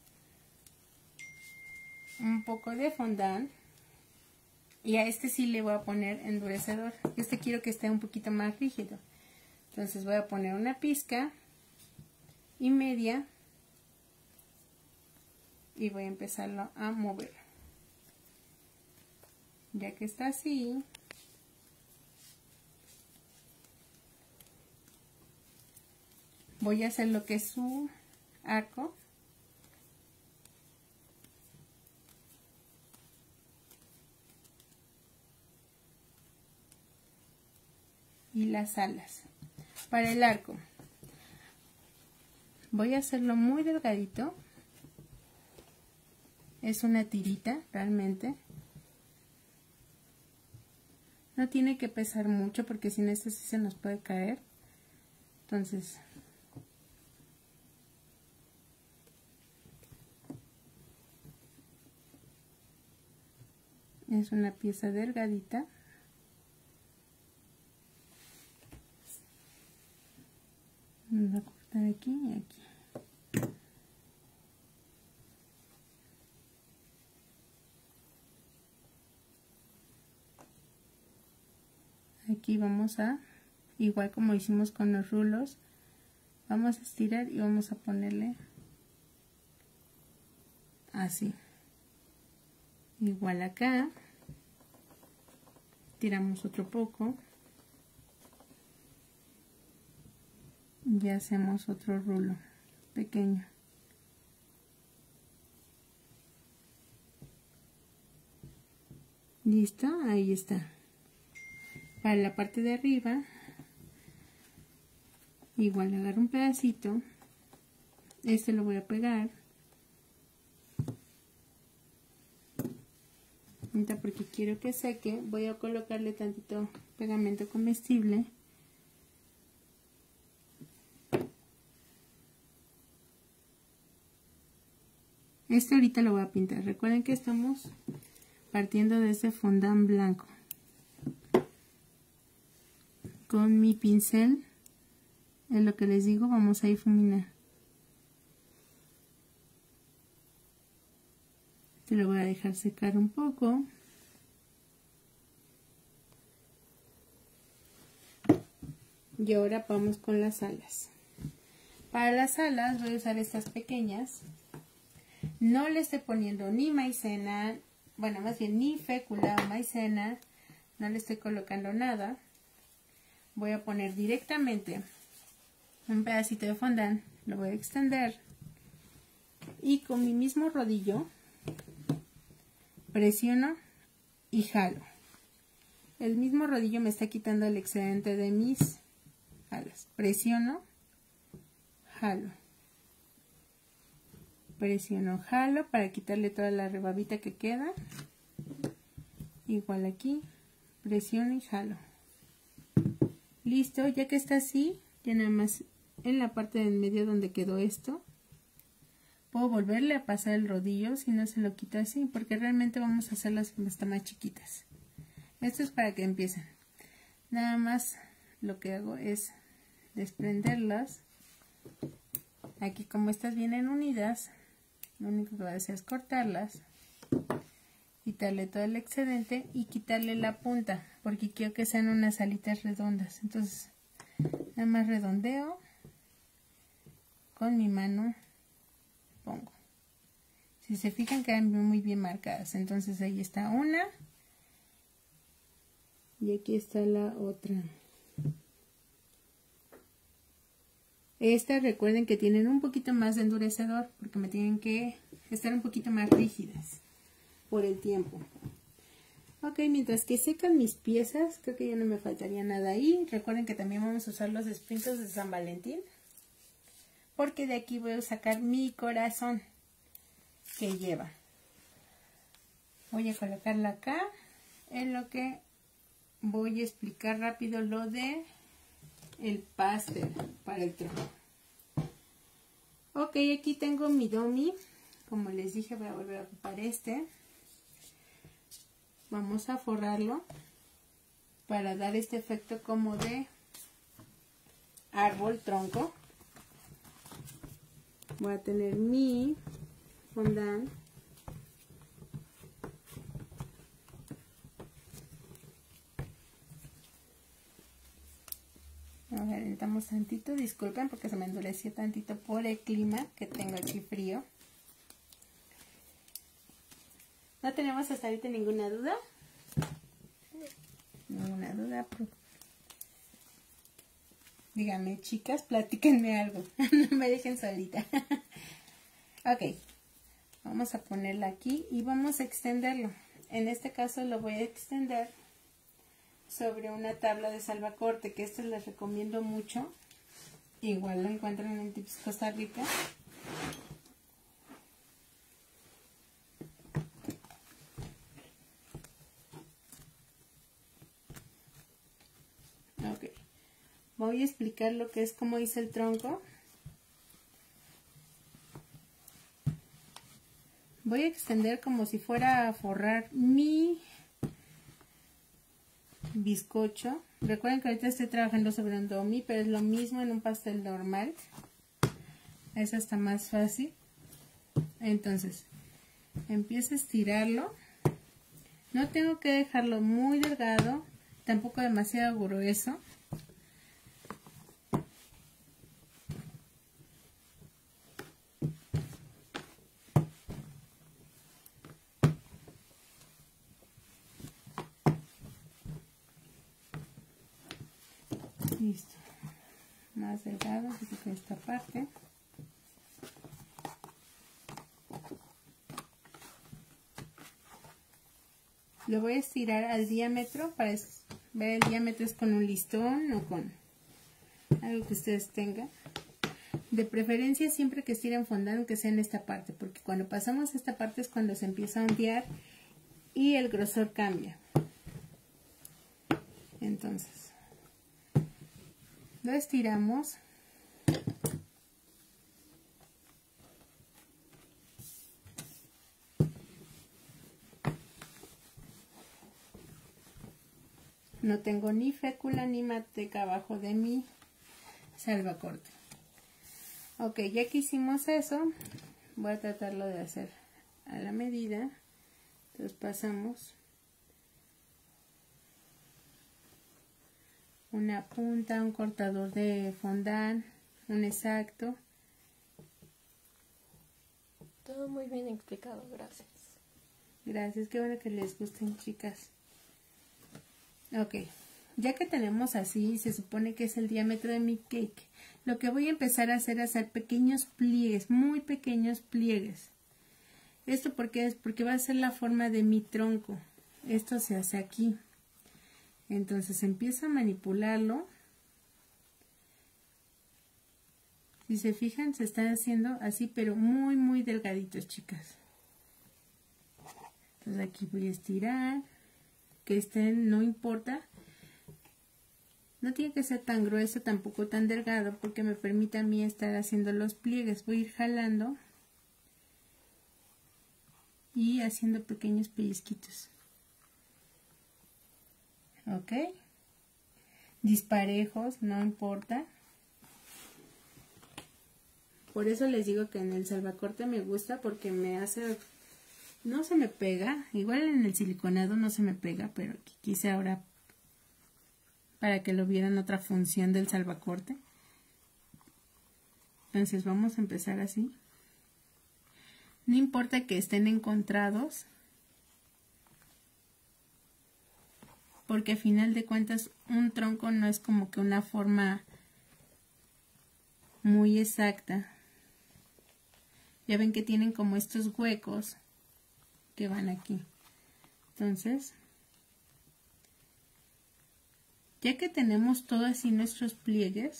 Speaker 1: un poco de fondant y a este sí le voy a poner endurecedor. Este quiero que esté un poquito más rígido, entonces voy a poner una pizca y media y voy a empezarlo a mover. Ya que está así, voy a hacer lo que es su arco. Y las alas. Para el arco voy a hacerlo muy delgadito. Es una tirita realmente. No tiene que pesar mucho porque sin este sí se nos puede caer. Entonces es una pieza delgadita. Vamos a cortar aquí y aquí. Aquí vamos a, igual como hicimos con los rulos, vamos a estirar y vamos a ponerle así. Igual acá, tiramos otro poco. Y hacemos otro rulo pequeño. Listo, ahí está. Para la parte de arriba, igual agarro un pedacito. Este lo voy a pegar. Ahorita porque quiero que seque, voy a colocarle tantito pegamento comestible. Este ahorita lo voy a pintar. Recuerden que estamos partiendo de ese fondant blanco. Con mi pincel, es lo que les digo, vamos a difuminar. Te lo voy a dejar secar un poco. Y ahora vamos con las alas. Para las alas voy a usar estas pequeñas. No le estoy poniendo ni maicena, bueno, más bien ni fécula o maicena, no le estoy colocando nada. Voy a poner directamente un pedacito de fondant, lo voy a extender y con mi mismo rodillo presiono y jalo. El mismo rodillo me está quitando el excedente de mis alas. Presiono, jalo. Presiono, jalo para quitarle toda la rebabita que queda. Igual aquí, presiono y jalo. Listo, ya que está así, ya nada más en la parte del medio donde quedó esto, puedo volverle a pasar el rodillo si no se lo quito así, porque realmente vamos a hacerlas hasta más chiquitas. Esto es para que empiecen. Nada más lo que hago es desprenderlas. Aquí como estas vienen unidas, lo único que voy a hacer es cortarlas, quitarle todo el excedente y quitarle la punta, porque quiero que sean unas alitas redondas. Entonces nada más redondeo, con mi mano pongo. Si se fijan quedan muy bien marcadas. Entonces ahí está una y aquí está la otra. Estas recuerden que tienen un poquito más de endurecedor porque me tienen que estar un poquito más rígidas por el tiempo. Ok, mientras que secan mis piezas, creo que ya no me faltaría nada ahí. Recuerden que también vamos a usar los espintos de San Valentín, porque de aquí voy a sacar mi corazón que lleva. Voy a colocarla acá, en lo que voy a explicar rápido lo de el pastel para el tronco. Ok, aquí tengo mi dummy. Como les dije, voy a volver a ocupar este. Vamos a forrarlo para dar este efecto como de árbol, tronco. Voy a tener mi fondant. Calentamos tantito, disculpen porque se me endureció tantito por el clima que tengo aquí frío. ¿No tenemos hasta ahorita ninguna duda? Ninguna duda. Díganme, chicas, platíquenme algo. No me dejen solita. Ok, vamos a ponerla aquí y vamos a extenderlo. En este caso lo voy a extender sobre una tabla de salvacorte, que este les recomiendo mucho. Igual lo encuentran en Tips Costa Rica. Ok, voy a explicar lo que es cómo hice el tronco. Voy a extender como si fuera a forrar mi bizcocho. Recuerden que ahorita estoy trabajando sobre un dummy, pero es lo mismo en un pastel normal. Es hasta más fácil. Entonces, empiezo a estirarlo. No tengo que dejarlo muy delgado, tampoco demasiado grueso. Listo, más delgado que esta parte. Lo voy a estirar al diámetro. Para ver el diámetro es con un listón o con algo que ustedes tengan. De preferencia siempre que estiren fondant que sea en esta parte, porque cuando pasamos esta parte es cuando se empieza a ondear y el grosor cambia. Entonces lo estiramos. No tengo ni fécula ni manteca abajo de mi salvacorte. Ok, ya que hicimos eso, voy a tratarlo de hacer a la medida. Entonces pasamos una punta, un cortador de fondant, un exacto.
Speaker 2: Todo muy bien explicado, gracias.
Speaker 1: Gracias, qué bueno que les gusten, chicas. Ok, ya que tenemos así, se supone que es el diámetro de mi cake. Lo que voy a empezar a hacer es hacer pequeños pliegues, muy pequeños pliegues. Esto porque es porque va a ser la forma de mi tronco. Esto se hace aquí. Entonces empiezo a manipularlo. Si se fijan, se están haciendo así, pero muy, muy delgaditos, chicas. Entonces aquí voy a estirar. Que estén, no importa. No tiene que ser tan grueso, tampoco tan delgado, porque me permite a mí estar haciendo los pliegues. Voy a ir jalando y haciendo pequeños pellizquitos. Ok. disparejos, no importa. Por eso les digo que en el salvacorte me gusta, porque me hace, no se me pega, igual en el siliconado no se me pega, pero quise ahora para que lo vieran otra función del salvacorte. Entonces vamos a empezar así. No importa que estén encontrados, porque a final de cuentas un tronco no es como que una forma muy exacta. Ya ven que tienen como estos huecos que van aquí. Entonces, ya que tenemos todo así nuestros pliegues,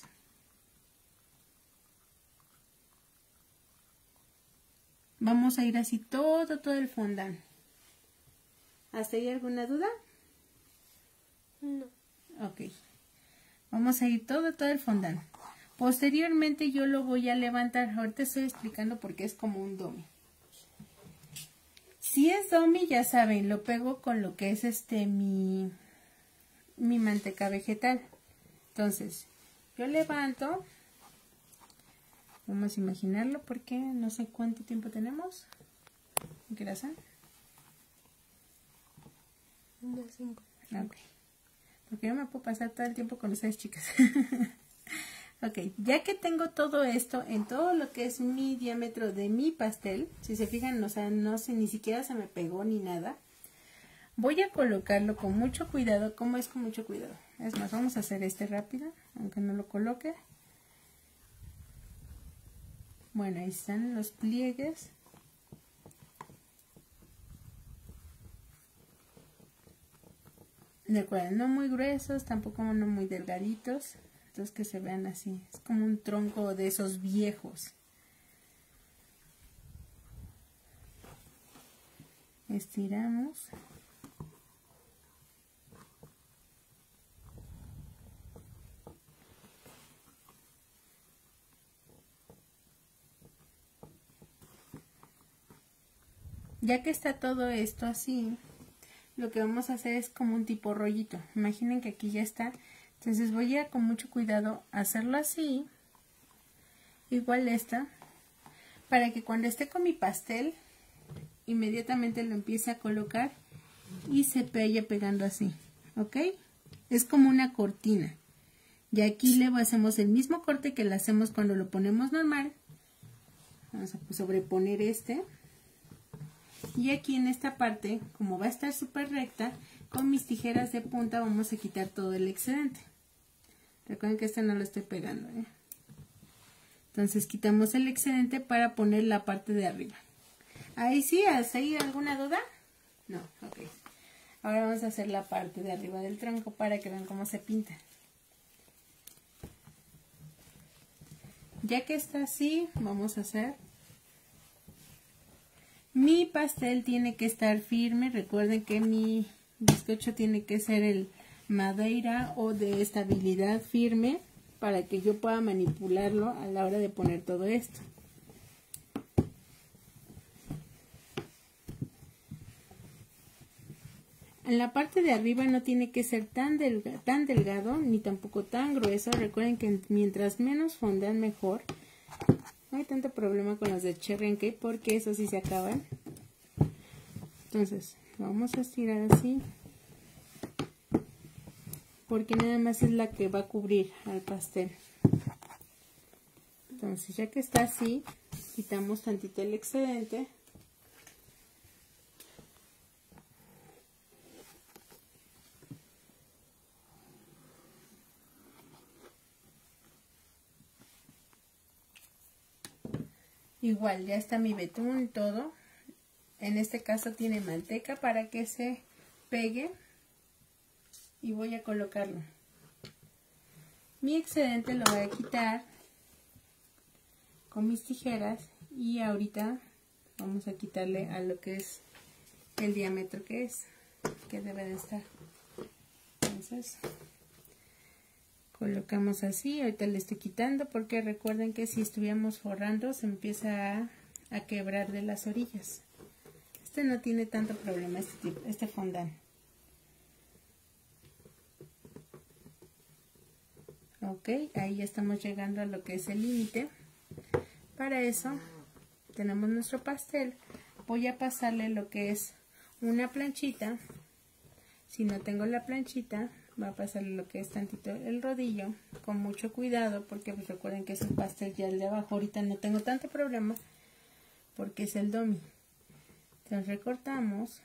Speaker 1: vamos a ir así todo, todo el fondant. ¿Hasta ahí alguna duda?
Speaker 2: No.
Speaker 1: Ok. Vamos a ir todo, todo el fondant. Posteriormente yo lo voy a levantar. Ahorita estoy explicando porque es como un domi. Si es domi, ya saben, lo pego con lo que es este mi, mi manteca vegetal. Entonces, yo levanto. Vamos a imaginarlo porque no sé cuánto tiempo tenemos. ¿Qué hora son?
Speaker 2: Unas cinco.
Speaker 1: Ok. Porque yo me puedo pasar todo el tiempo con ustedes, chicas. Ok, ya que tengo todo esto en todo lo que es mi diámetro de mi pastel, si se fijan, o sea, no sé, ni siquiera se me pegó ni nada. Voy a colocarlo con mucho cuidado. ¿Cómo es con mucho cuidado? Es más, vamos a hacer este rápido, aunque no lo coloque. Bueno, ahí están los pliegues. Recuerden, no muy gruesos, tampoco no muy delgaditos. Entonces que se vean así. Es como un tronco de esos viejos. Estiramos. Ya que está todo esto así, lo que vamos a hacer es como un tipo rollito. Imaginen que aquí ya está. Entonces voy a con mucho cuidado hacerlo así. Igual esta. Para que cuando esté con mi pastel, inmediatamente lo empiece a colocar y se vaya pegando así. ¿Ok? Es como una cortina. Y aquí le hacemos el mismo corte que le hacemos cuando lo ponemos normal. Vamos a sobreponer este. Y aquí en esta parte, como va a estar súper recta, con mis tijeras de punta vamos a quitar todo el excedente. Recuerden que este no lo estoy pegando, ¿eh? Entonces quitamos el excedente para poner la parte de arriba. Ahí sí, ¿hasta ahí alguna duda? No, ok. Ahora vamos a hacer la parte de arriba del tronco para que vean cómo se pinta. Ya que está así, vamos a hacer... Mi pastel tiene que estar firme. Recuerden que mi bizcocho tiene que ser el madeira o de estabilidad firme para que yo pueda manipularlo a la hora de poner todo esto. En la parte de arriba no tiene que ser tan, delga, tan delgado ni tampoco tan grueso. Recuerden que mientras menos fondant mejor. No hay tanto problema con los de Cherry and Cake porque eso sí se acaban. Entonces, vamos a estirar así. Porque nada más es la que va a cubrir al pastel. Entonces, ya que está así, quitamos tantito el excedente. Igual, ya está mi betún y todo. En este caso tiene manteca para que se pegue. Y voy a colocarlo. Mi excedente lo voy a quitar con mis tijeras. Y ahorita vamos a quitarle a lo que es el diámetro que es. Que debe de estar. Entonces... colocamos así, ahorita le estoy quitando porque recuerden que si estuviéramos forrando se empieza a, a quebrar de las orillas. Este no tiene tanto problema, este, tipo, este fondant. Ok, ahí ya estamos llegando a lo que es el límite. Para eso tenemos nuestro pastel. Voy a pasarle lo que es una planchita. Si no tengo la planchita, va a pasarle lo que es tantito el rodillo, con mucho cuidado, porque pues recuerden que es un pastel ya el de abajo. Ahorita no tengo tanto problema porque es el domi. Entonces recortamos.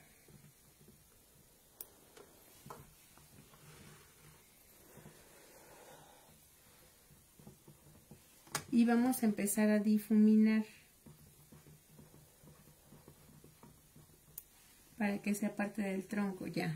Speaker 1: Y vamos a empezar a difuminar para que sea parte del tronco ya.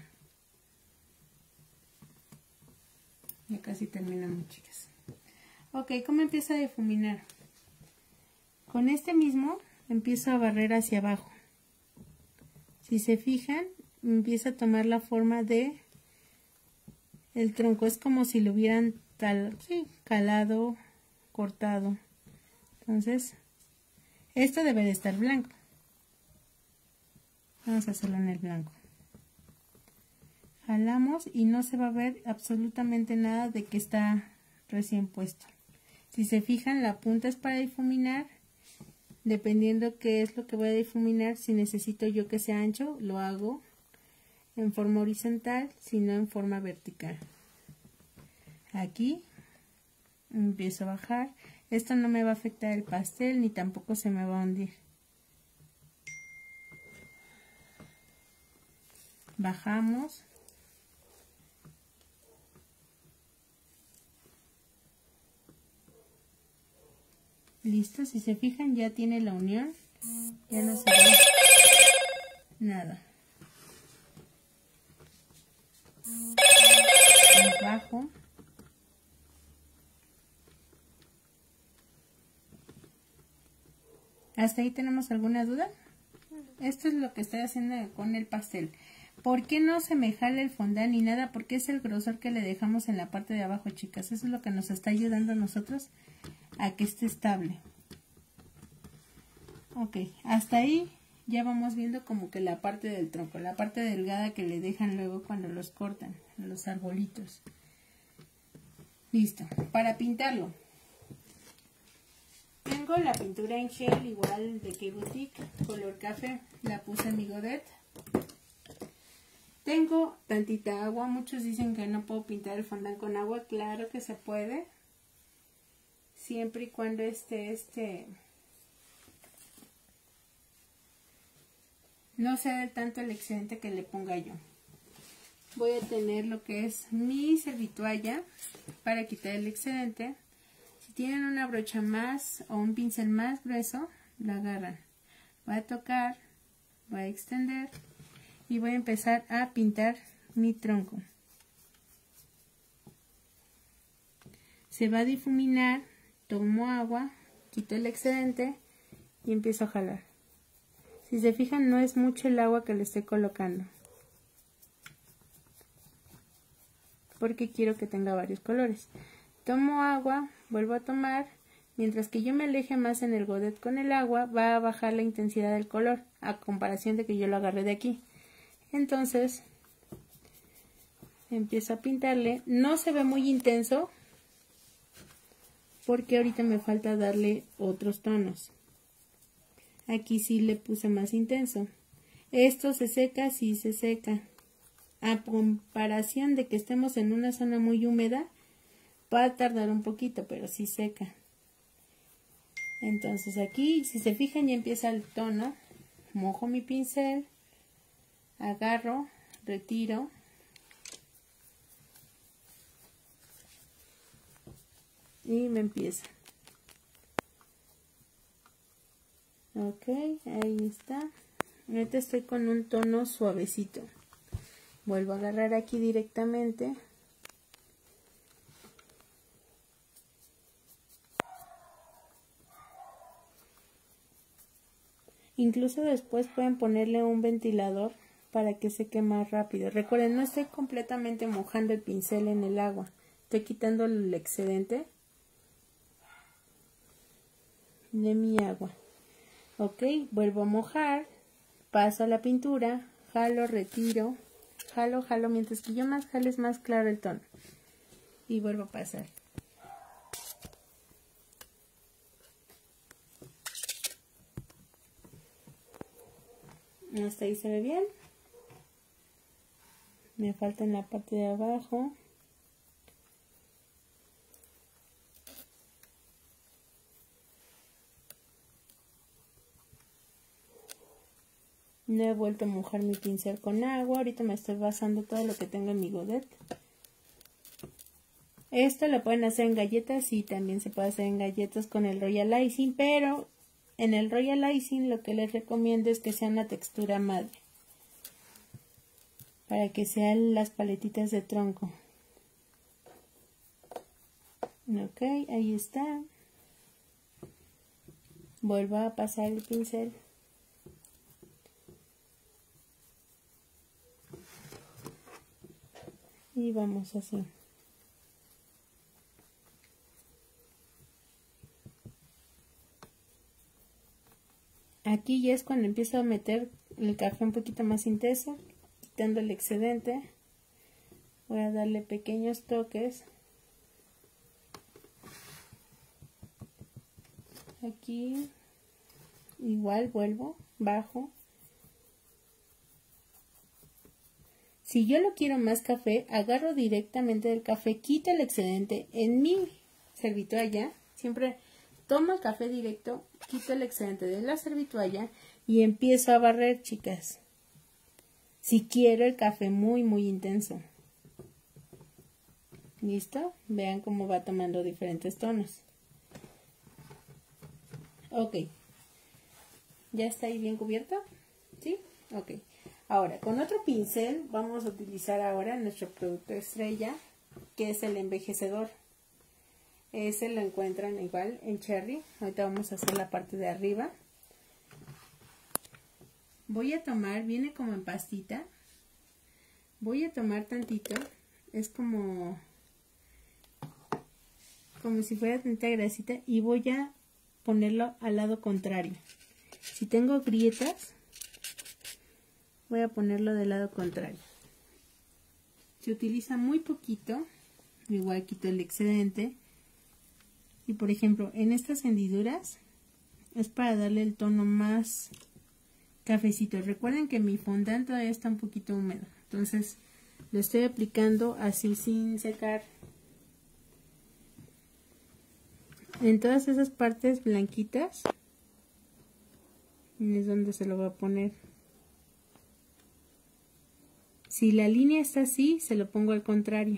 Speaker 1: Ya casi terminamos, chicas. Ok, ¿cómo empiezo a difuminar? Con este mismo empiezo a barrer hacia abajo. Si se fijan, empieza a tomar la forma de el tronco. Es como si lo hubieran tal, sí, calado, cortado. Entonces, esto debe de estar blanco. Vamos a hacerlo en el blanco. Jalamos y no se va a ver absolutamente nada de que está recién puesto. Si se fijan, la punta es para difuminar. Dependiendo qué es lo que voy a difuminar, si necesito yo que sea ancho, lo hago en forma horizontal, si no en forma vertical. Aquí empiezo a bajar. Esto no me va a afectar el pastel ni tampoco se me va a hundir. Bajamos. Listo, si se fijan ya tiene la unión, ya no se ve nada. Bajo. ¿Hasta ahí tenemos alguna duda? Esto es lo que estoy haciendo con el pastel. ¿Por qué no se me jala el fondant ni nada? Porque es el grosor que le dejamos en la parte de abajo, chicas. Eso es lo que nos está ayudando a nosotros a que esté estable. Ok, hasta ahí ya vamos viendo como que la parte del tronco, la parte delgada que le dejan luego cuando los cortan, los arbolitos. Listo, para pintarlo. Tengo la pintura en gel igual de K-Boutique, color café, la puse en mi godet. Tengo tantita agua, muchos dicen que no puedo pintar el fondant con agua, claro que se puede. Siempre y cuando esté este no sea de tanto el excedente que le ponga yo. Voy a tener lo que es mi servitoalla para quitar el excedente. Si tienen una brocha más o un pincel más grueso, la agarran. Voy a tocar, voy a extender y voy a empezar a pintar mi tronco. Se va a difuminar. Tomo agua, quito el excedente y empiezo a jalar. Si se fijan, no es mucho el agua que le estoy colocando, porque quiero que tenga varios colores. Tomo agua, vuelvo a tomar. Mientras que yo me aleje más en el godet con el agua, va a bajar la intensidad del color, a comparación de que yo lo agarré de aquí. Entonces, empiezo a pintarle. No se ve muy intenso, porque ahorita me falta darle otros tonos. Aquí sí le puse más intenso. Esto se seca, sí se seca. A comparación de que estemos en una zona muy húmeda, va a tardar un poquito, pero sí seca. Entonces aquí, si se fijan, ya empieza el tono. Mojo mi pincel, agarro, retiro. Y me empieza. Ok, ahí está. Ahorita estoy con un tono suavecito. Vuelvo a agarrar aquí directamente. Incluso después pueden ponerle un ventilador para que seque más rápido. Recuerden, no estoy completamente mojando el pincel en el agua. Estoy quitando el excedente de mi agua. Ok, vuelvo a mojar, paso a la pintura, jalo, retiro, jalo, jalo, mientras que yo más jale es más claro el tono. Y vuelvo a pasar. Hasta ahí se ve bien. Me falta en la parte de abajo. No he vuelto a mojar mi pincel con agua. Ahorita me estoy basando todo lo que tengo en mi godet. Esto lo pueden hacer en galletas y también se puede hacer en galletas con el Royal Icing, pero en el Royal Icing lo que les recomiendo es que sea una textura madre, para que sean las paletitas de tronco. Ok, ahí está. Vuelvo a pasar el pincel. Y vamos así. Aquí ya es cuando empiezo a meter el café un poquito más intenso, quitando el excedente. Voy a darle pequeños toques. Aquí igual vuelvo, bajo. Si yo lo quiero más café, agarro directamente del café, quito el excedente en mi servitoalla. Siempre tomo el café directo, quito el excedente de la servitoalla y empiezo a barrer, chicas. Si quiero el café muy, muy intenso. ¿Listo? Vean cómo va tomando diferentes tonos. Ok. ¿Ya está ahí bien cubierto? ¿Sí? Ok. Ahora, con otro pincel vamos a utilizar ahora nuestro producto estrella, que es el envejecedor. Ese lo encuentran igual en Cherry. Ahorita vamos a hacer la parte de arriba. Voy a tomar, viene como en pastita. Voy a tomar tantito. Es como, como si fuera tanta grasita. Y voy a ponerlo al lado contrario. Si tengo grietas, voy a ponerlo del lado contrario. Se utiliza muy poquito. Igual quito el excedente. Y por ejemplo, en estas hendiduras es para darle el tono más cafecito. Recuerden que mi fondant todavía está un poquito húmedo. Entonces lo estoy aplicando así sin secar. En todas esas partes blanquitas es donde se lo voy a poner. Si la línea está así, se lo pongo al contrario.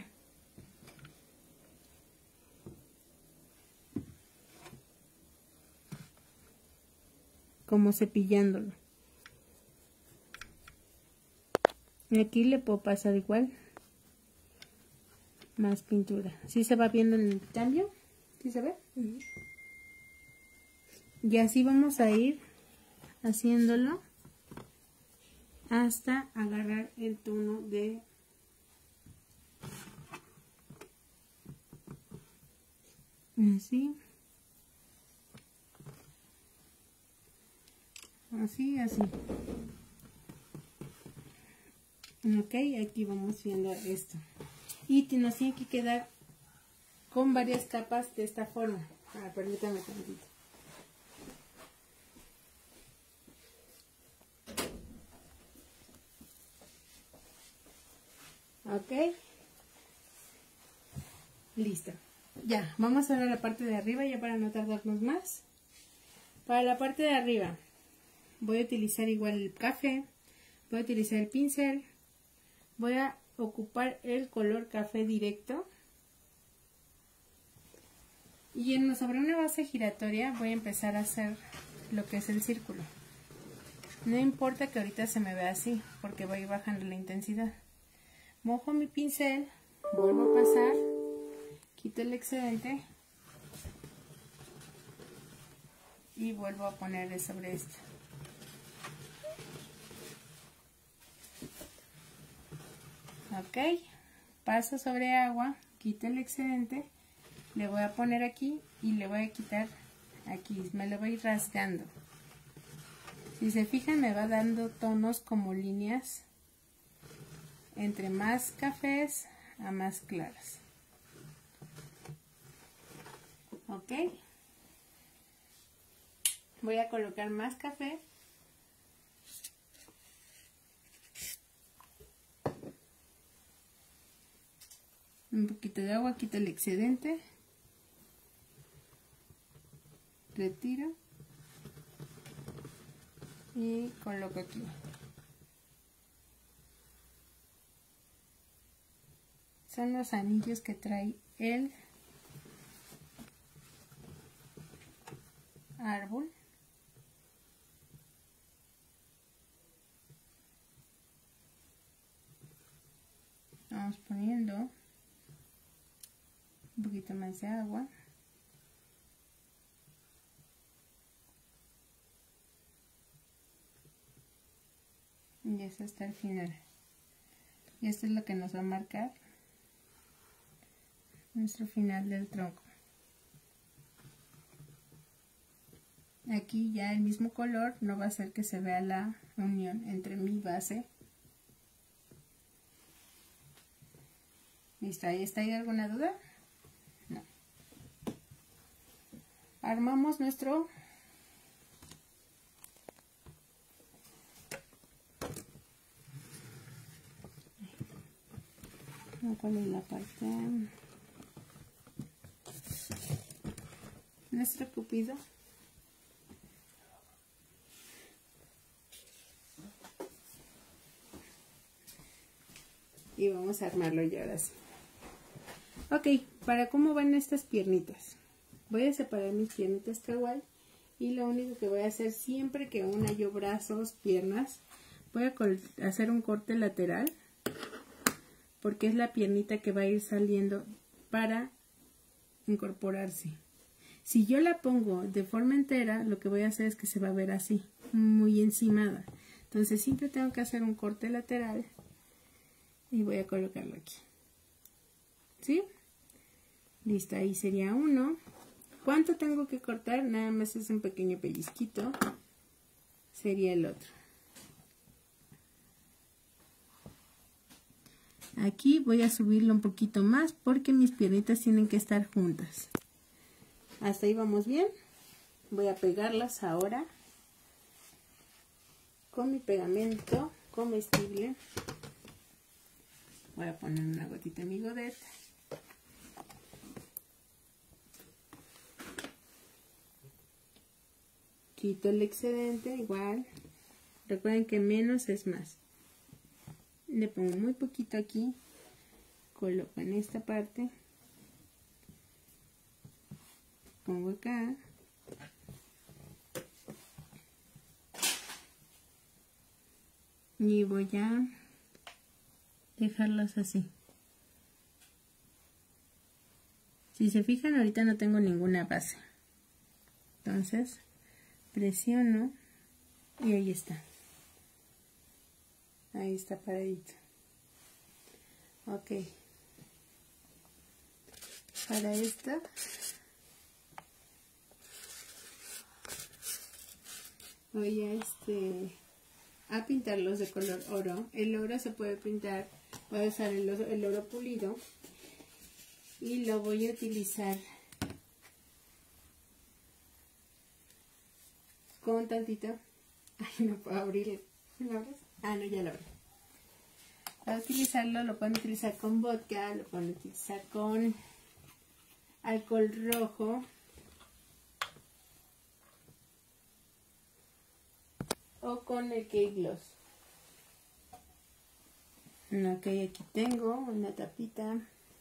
Speaker 1: Como cepillándolo. Y aquí le puedo pasar igual más pintura. ¿Sí se va viendo el cambio? ¿Sí se ve? Uh-huh. Y así vamos a ir haciéndolo hasta agarrar el tono de así. Así, así. Ok, aquí vamos viendo esto. Y nos tiene que quedar con varias capas de esta forma. Ah, permítame tantito. Ok. Listo. Ya, vamos a ver la parte de arriba ya para no tardarnos más. Para la parte de arriba voy a utilizar igual el café, voy a utilizar el pincel, voy a ocupar el color café directo y en, sobre una base giratoria voy a empezar a hacer lo que es el círculo. No importa que ahorita se me vea así porque voy bajando la intensidad. Mojo mi pincel, vuelvo a pasar, quito el excedente y vuelvo a ponerle sobre esto. Ok, paso sobre agua, quito el excedente, le voy a poner aquí y le voy a quitar aquí, me lo voy a ir rasgando. Si se fijan me va dando tonos como líneas entre más cafés a más claras. Ok, voy a colocar más café Un poquito de agua, quito el excedente. Retiro. Y coloco aquí. Son los anillos que trae el árbol. Vamos poniendo un poquito más de agua. Y eso hasta el final. Y esto es lo que nos va a marcar nuestro final del tronco. Aquí ya el mismo color no va a hacer que se vea la unión entre mi base. ¿Listo? ¿Ahí está? ¿Hay alguna duda? No. Armamos nuestro ¿cuál es la parte? Nuestro cupido. Y vamos a armarlo ya ahora sí. Ok, para cómo van estas piernitas. Voy a separar mis piernitas kawaii. Y lo único que voy a hacer siempre que una yo brazos, piernas, voy a hacer un corte lateral. Porque es la piernita que va a ir saliendo para incorporarse. Si yo la pongo de forma entera, lo que voy a hacer es que se va a ver así, muy encimada. Entonces siempre tengo que hacer un corte lateral y voy a colocarlo aquí. ¿Sí? Listo, ahí sería uno. ¿Cuánto tengo que cortar? Nada más es un pequeño pellizquito. Sería el otro. Aquí voy a subirlo un poquito más porque mis piernitas tienen que estar juntas. Hasta ahí vamos bien. Voy a pegarlas ahora con mi pegamento comestible. Voy a poner una gotita en mi godet. Quito el excedente igual. Recuerden que menos es más. Le pongo muy poquito aquí, coloco en esta parte, pongo acá, y voy a dejarlos así. Si se fijan, ahorita no tengo ninguna base, entonces presiono y ahí está. Ahí está paradito. Ok. Para esta voy a este a pintarlos de color oro. El oro se puede pintar, voy a usar el, el oro pulido y lo voy a utilizar con tantito. Ay, no puedo abrirlo. ¿Lo abres? Ah, no, ya lo abrí. Para utilizarlo, lo pueden utilizar con vodka, lo pueden utilizar con alcohol rojo o con el K-Gloss. Ok, aquí tengo una tapita.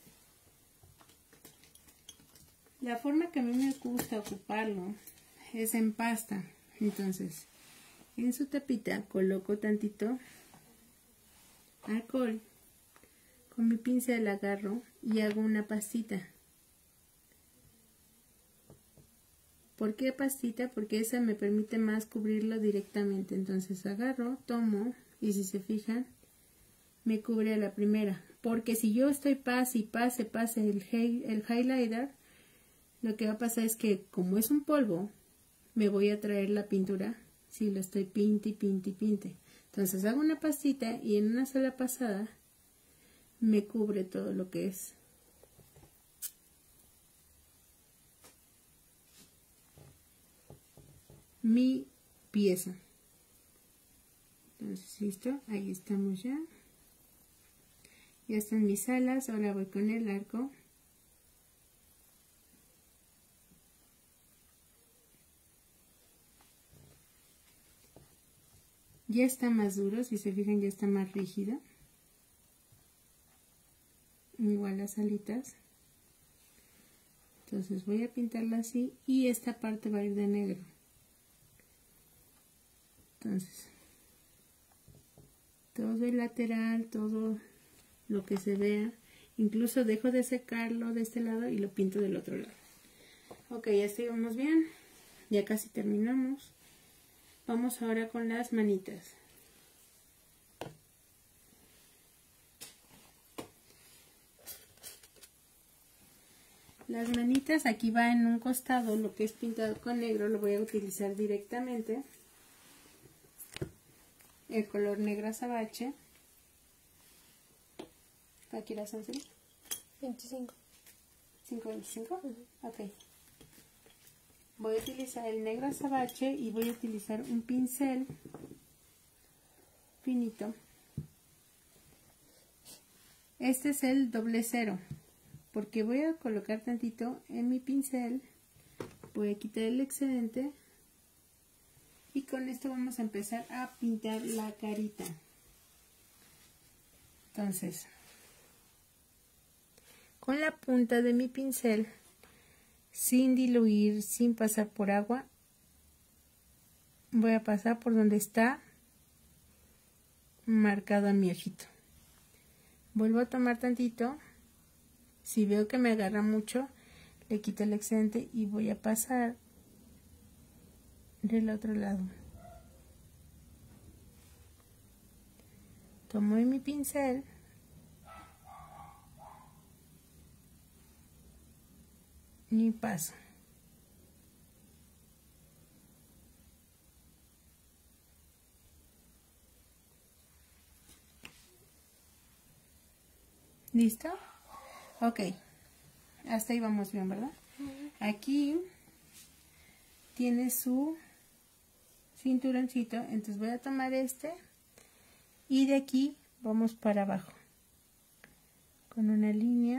Speaker 1: La forma que a mí me gusta ocuparlo es en pasta. Entonces, en su tapita coloco tantito alcohol, con mi pincel agarro y hago una pastita. ¿Por qué pastita? Porque esa me permite más cubrirlo directamente. Entonces agarro, tomo y si se fijan me cubre a la primera. Porque si yo estoy pase y pase, pase el, el highlighter, lo que va a pasar es que como es un polvo, me voy a traer la pintura si lo estoy pinte y pinte y pinte. Entonces hago una pastita y en una sola pasada me cubre todo lo que es mi pieza. Entonces listo, ahí estamos ya. Ya están mis alas, ahora voy con el arco. Ya está más duro, si se fijan ya está más rígido. Igual las alitas. Entonces voy a pintarla así y esta parte va a ir de negro. Entonces, todo el lateral, todo lo que se vea, incluso dejo de secarlo de este lado y lo pinto del otro lado. Ok, ya estamos bien, ya casi terminamos. Vamos ahora con las manitas. Las manitas, aquí va en un costado, lo que es pintado con negro lo voy a utilizar directamente. El color negro azabache. ¿Aquí la son?
Speaker 2: veinticinco.
Speaker 1: ¿cinco veinticinco?
Speaker 2: Uh-huh.
Speaker 1: Ok. Voy a utilizar el negro azabache y voy a utilizar un pincel finito. Este es el doble cero, porque voy a colocar tantito en mi pincel, voy a quitar el excedente y con esto vamos a empezar a pintar la carita. Entonces, con la punta de mi pincel, sin diluir, sin pasar por agua, voy a pasar por donde está marcado mi ojito. Vuelvo a tomar tantito. Si veo que me agarra mucho, le quito el excedente y voy a pasar del otro lado. Tomo mi pincel y paso. ¿Listo? Ok. Hasta ahí vamos bien, ¿verdad? Aquí tiene su cinturoncito, entonces voy a tomar este y de aquí vamos para abajo con una línea.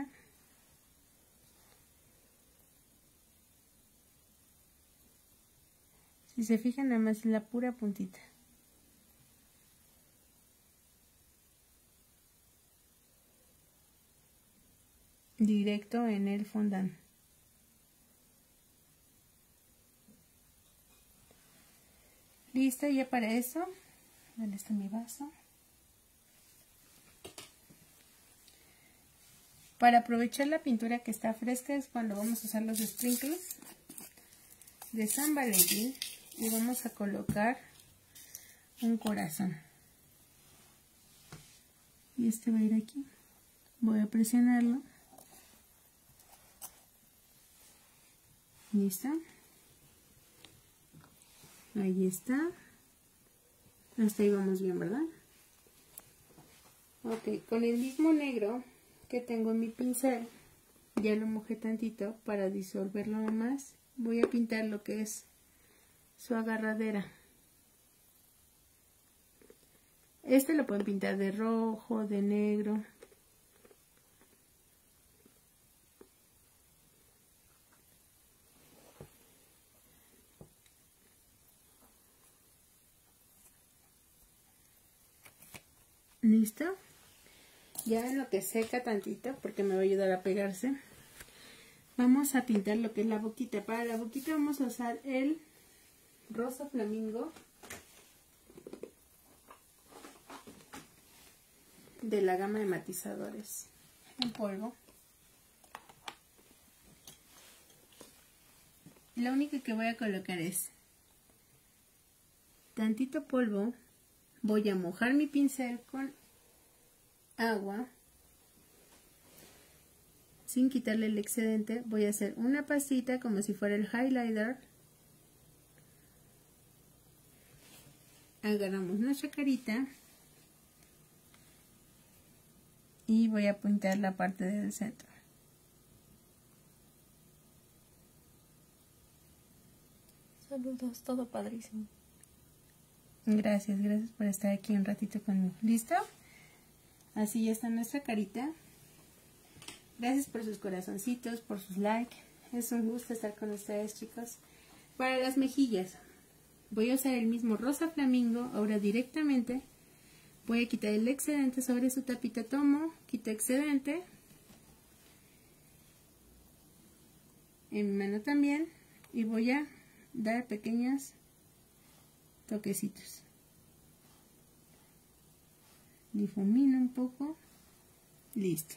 Speaker 1: Si se fijan, nada más la pura puntita. Directo en el fondant. Listo, ya para eso, ¿dónde está mi vaso? Para aprovechar la pintura que está fresca es cuando vamos a usar los sprinkles de San Valentín y vamos a colocar un corazón. Y este va a ir aquí. Voy a presionarlo. ¿Listo? Ahí está. Hasta ahí vamos bien, ¿verdad? Ok, con el mismo negro que tengo en mi pincel, ya lo mojé tantito para disolverlo más. Voy a pintar lo que es su agarradera. Este lo pueden pintar de rojo, de negro. ¿Listo? Ya en lo que seca tantito, porque me va a ayudar a pegarse, vamos a pintar lo que es la boquita. Para la boquita vamos a usar el rosa flamingo de la gama de matizadores en polvo. Lo único que voy a colocar es tantito polvo. Voy a mojar mi pincel con agua sin quitarle el excedente. Voy a hacer una pasita como si fuera el highlighter. Agarramos nuestra carita y voy a pintar la parte del centro.
Speaker 2: Saludos, todo padrísimo.
Speaker 1: Gracias, gracias por estar aquí un ratito conmigo. ¿Listo? Así ya está nuestra carita. Gracias por sus corazoncitos, por sus likes. Es un gusto estar con ustedes, chicos. Para las mejillas, voy a usar el mismo rosa flamingo. Ahora directamente voy a quitar el excedente sobre su tapita. Tomo, quito excedente. En mi mano también. Y voy a dar pequeños toquecitos. Difumino un poco. Listo.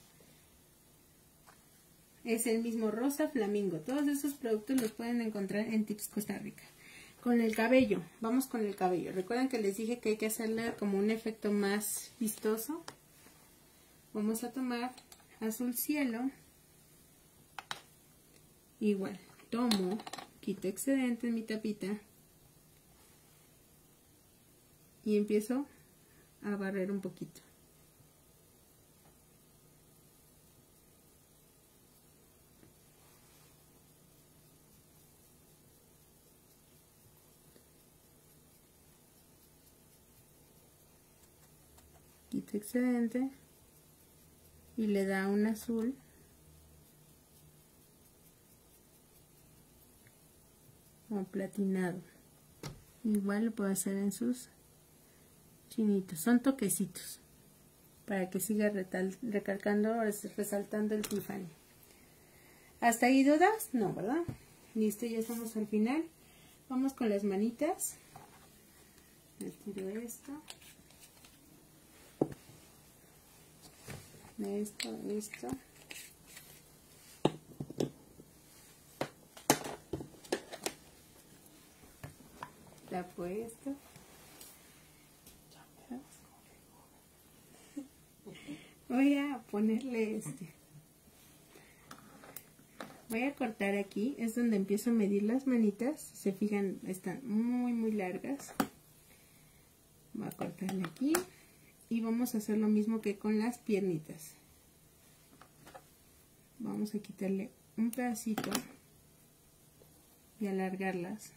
Speaker 1: Es el mismo rosa flamingo. Todos esos productos los pueden encontrar en Tips Costa Rica. Con el cabello. Vamos con el cabello. Recuerden que les dije que hay que hacerle como un efecto más vistoso. Vamos a tomar azul cielo. Igual. Tomo. Quito excedente en mi tapita. Y empiezo a barrer un poquito. Quito excedente y le da un azul o platinado. Igual lo puedo hacer en sus chinitos, son toquecitos para que siga recalcando, resaltando el Tiffany. ¿Hasta ahí dudas? No, ¿verdad? Listo, ya estamos al final. Vamos con las manitas. Retiro esto. Esto, esto. Tapo esto. Voy a ponerle este. Voy a cortar aquí. Es donde empiezo a medir las manitas. Si se fijan, están muy, muy largas. Voy a cortarle aquí. Y vamos a hacer lo mismo que con las piernitas. Vamos a quitarle un pedacito y alargarlas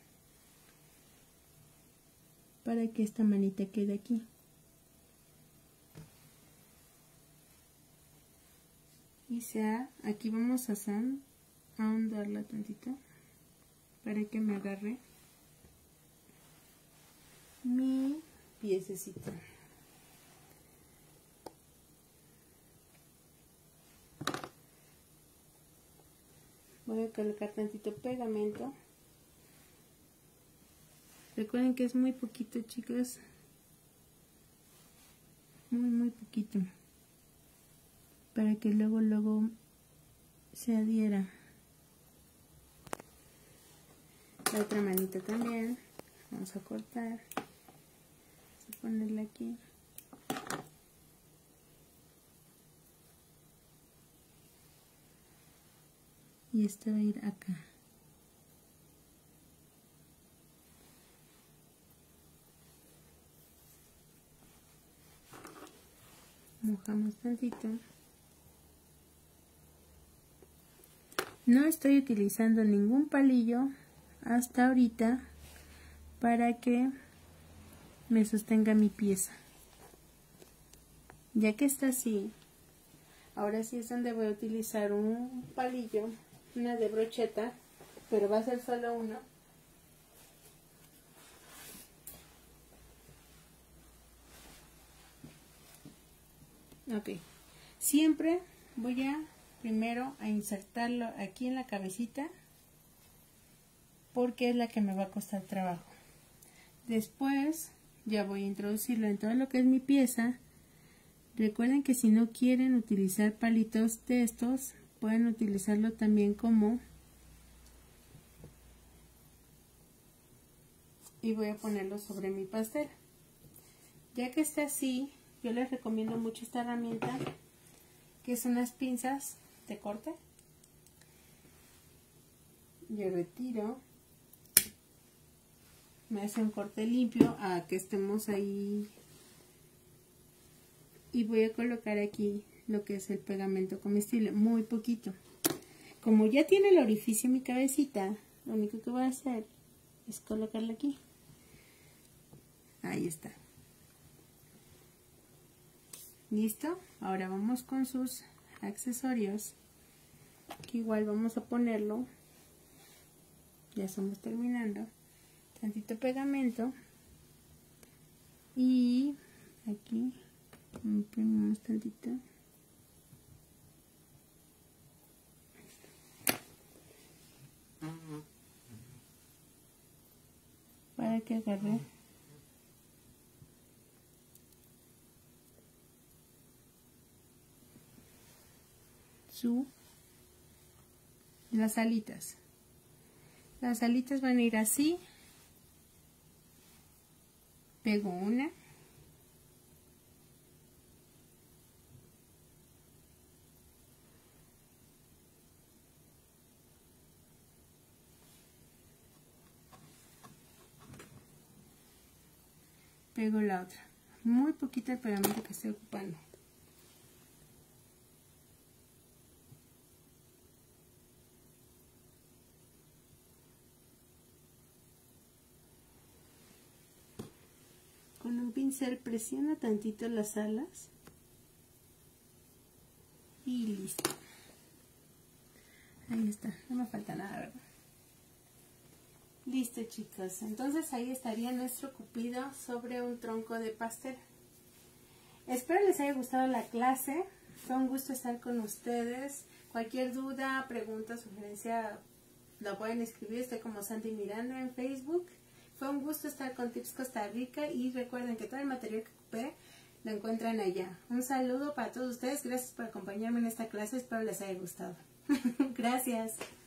Speaker 1: para que esta manita quede aquí. Y sea, aquí vamos a hacer, a ahondarla tantito para que me agarre mi piececito. Voy a colocar tantito pegamento. Recuerden que es muy poquito, chicos. Muy, muy poquito. Para que luego, luego se adhiera. La otra manita también. Vamos a cortar. Vamos a ponerla aquí. Y esta va a ir acá. Mojamos tantito. No estoy utilizando ningún palillo hasta ahorita para que me sostenga mi pieza. Ya que está así, ahora sí es donde voy a utilizar un palillo, una de brocheta, pero va a ser solo uno. Ok, siempre voy a primero a insertarlo aquí en la cabecita porque es la que me va a costar trabajo. Después ya voy a introducirlo en todo lo que es mi pieza. Recuerden que si no quieren utilizar palitos de estos, pueden utilizarlo también como, y voy a ponerlo sobre mi pastel. Ya que está así, yo les recomiendo mucho esta herramienta, que es unas pinzas de corte. Yo retiro, me hace un corte limpio a que estemos ahí, y voy a colocar aquí lo que es el pegamento comestible, muy poquito. Como ya tiene el orificio en mi cabecita, lo único que voy a hacer es colocarlo aquí. Ahí está. Listo, ahora vamos con sus accesorios, que igual vamos a ponerlo, ya estamos terminando, tantito pegamento y aquí imprimimos tantito para que agarre su las alitas. Las alitas van a ir así. Pego una. Pego la otra. Muy poquito el pegamento que estoy ocupando. Con un pincel presiona tantito las alas y listo. Ahí está, no me falta nada, ¿verdad? Listo, chicos, entonces ahí estaría nuestro cupido sobre un tronco de pastel. Espero les haya gustado la clase, fue un gusto estar con ustedes. Cualquier duda, pregunta, sugerencia, la pueden escribir, estoy como Sandy Miranda en Facebook. Fue un gusto estar con Tips Costa Rica y recuerden que todo el material que ocupé lo encuentran allá. Un saludo para todos ustedes, gracias por acompañarme en esta clase, espero les haya gustado. Gracias.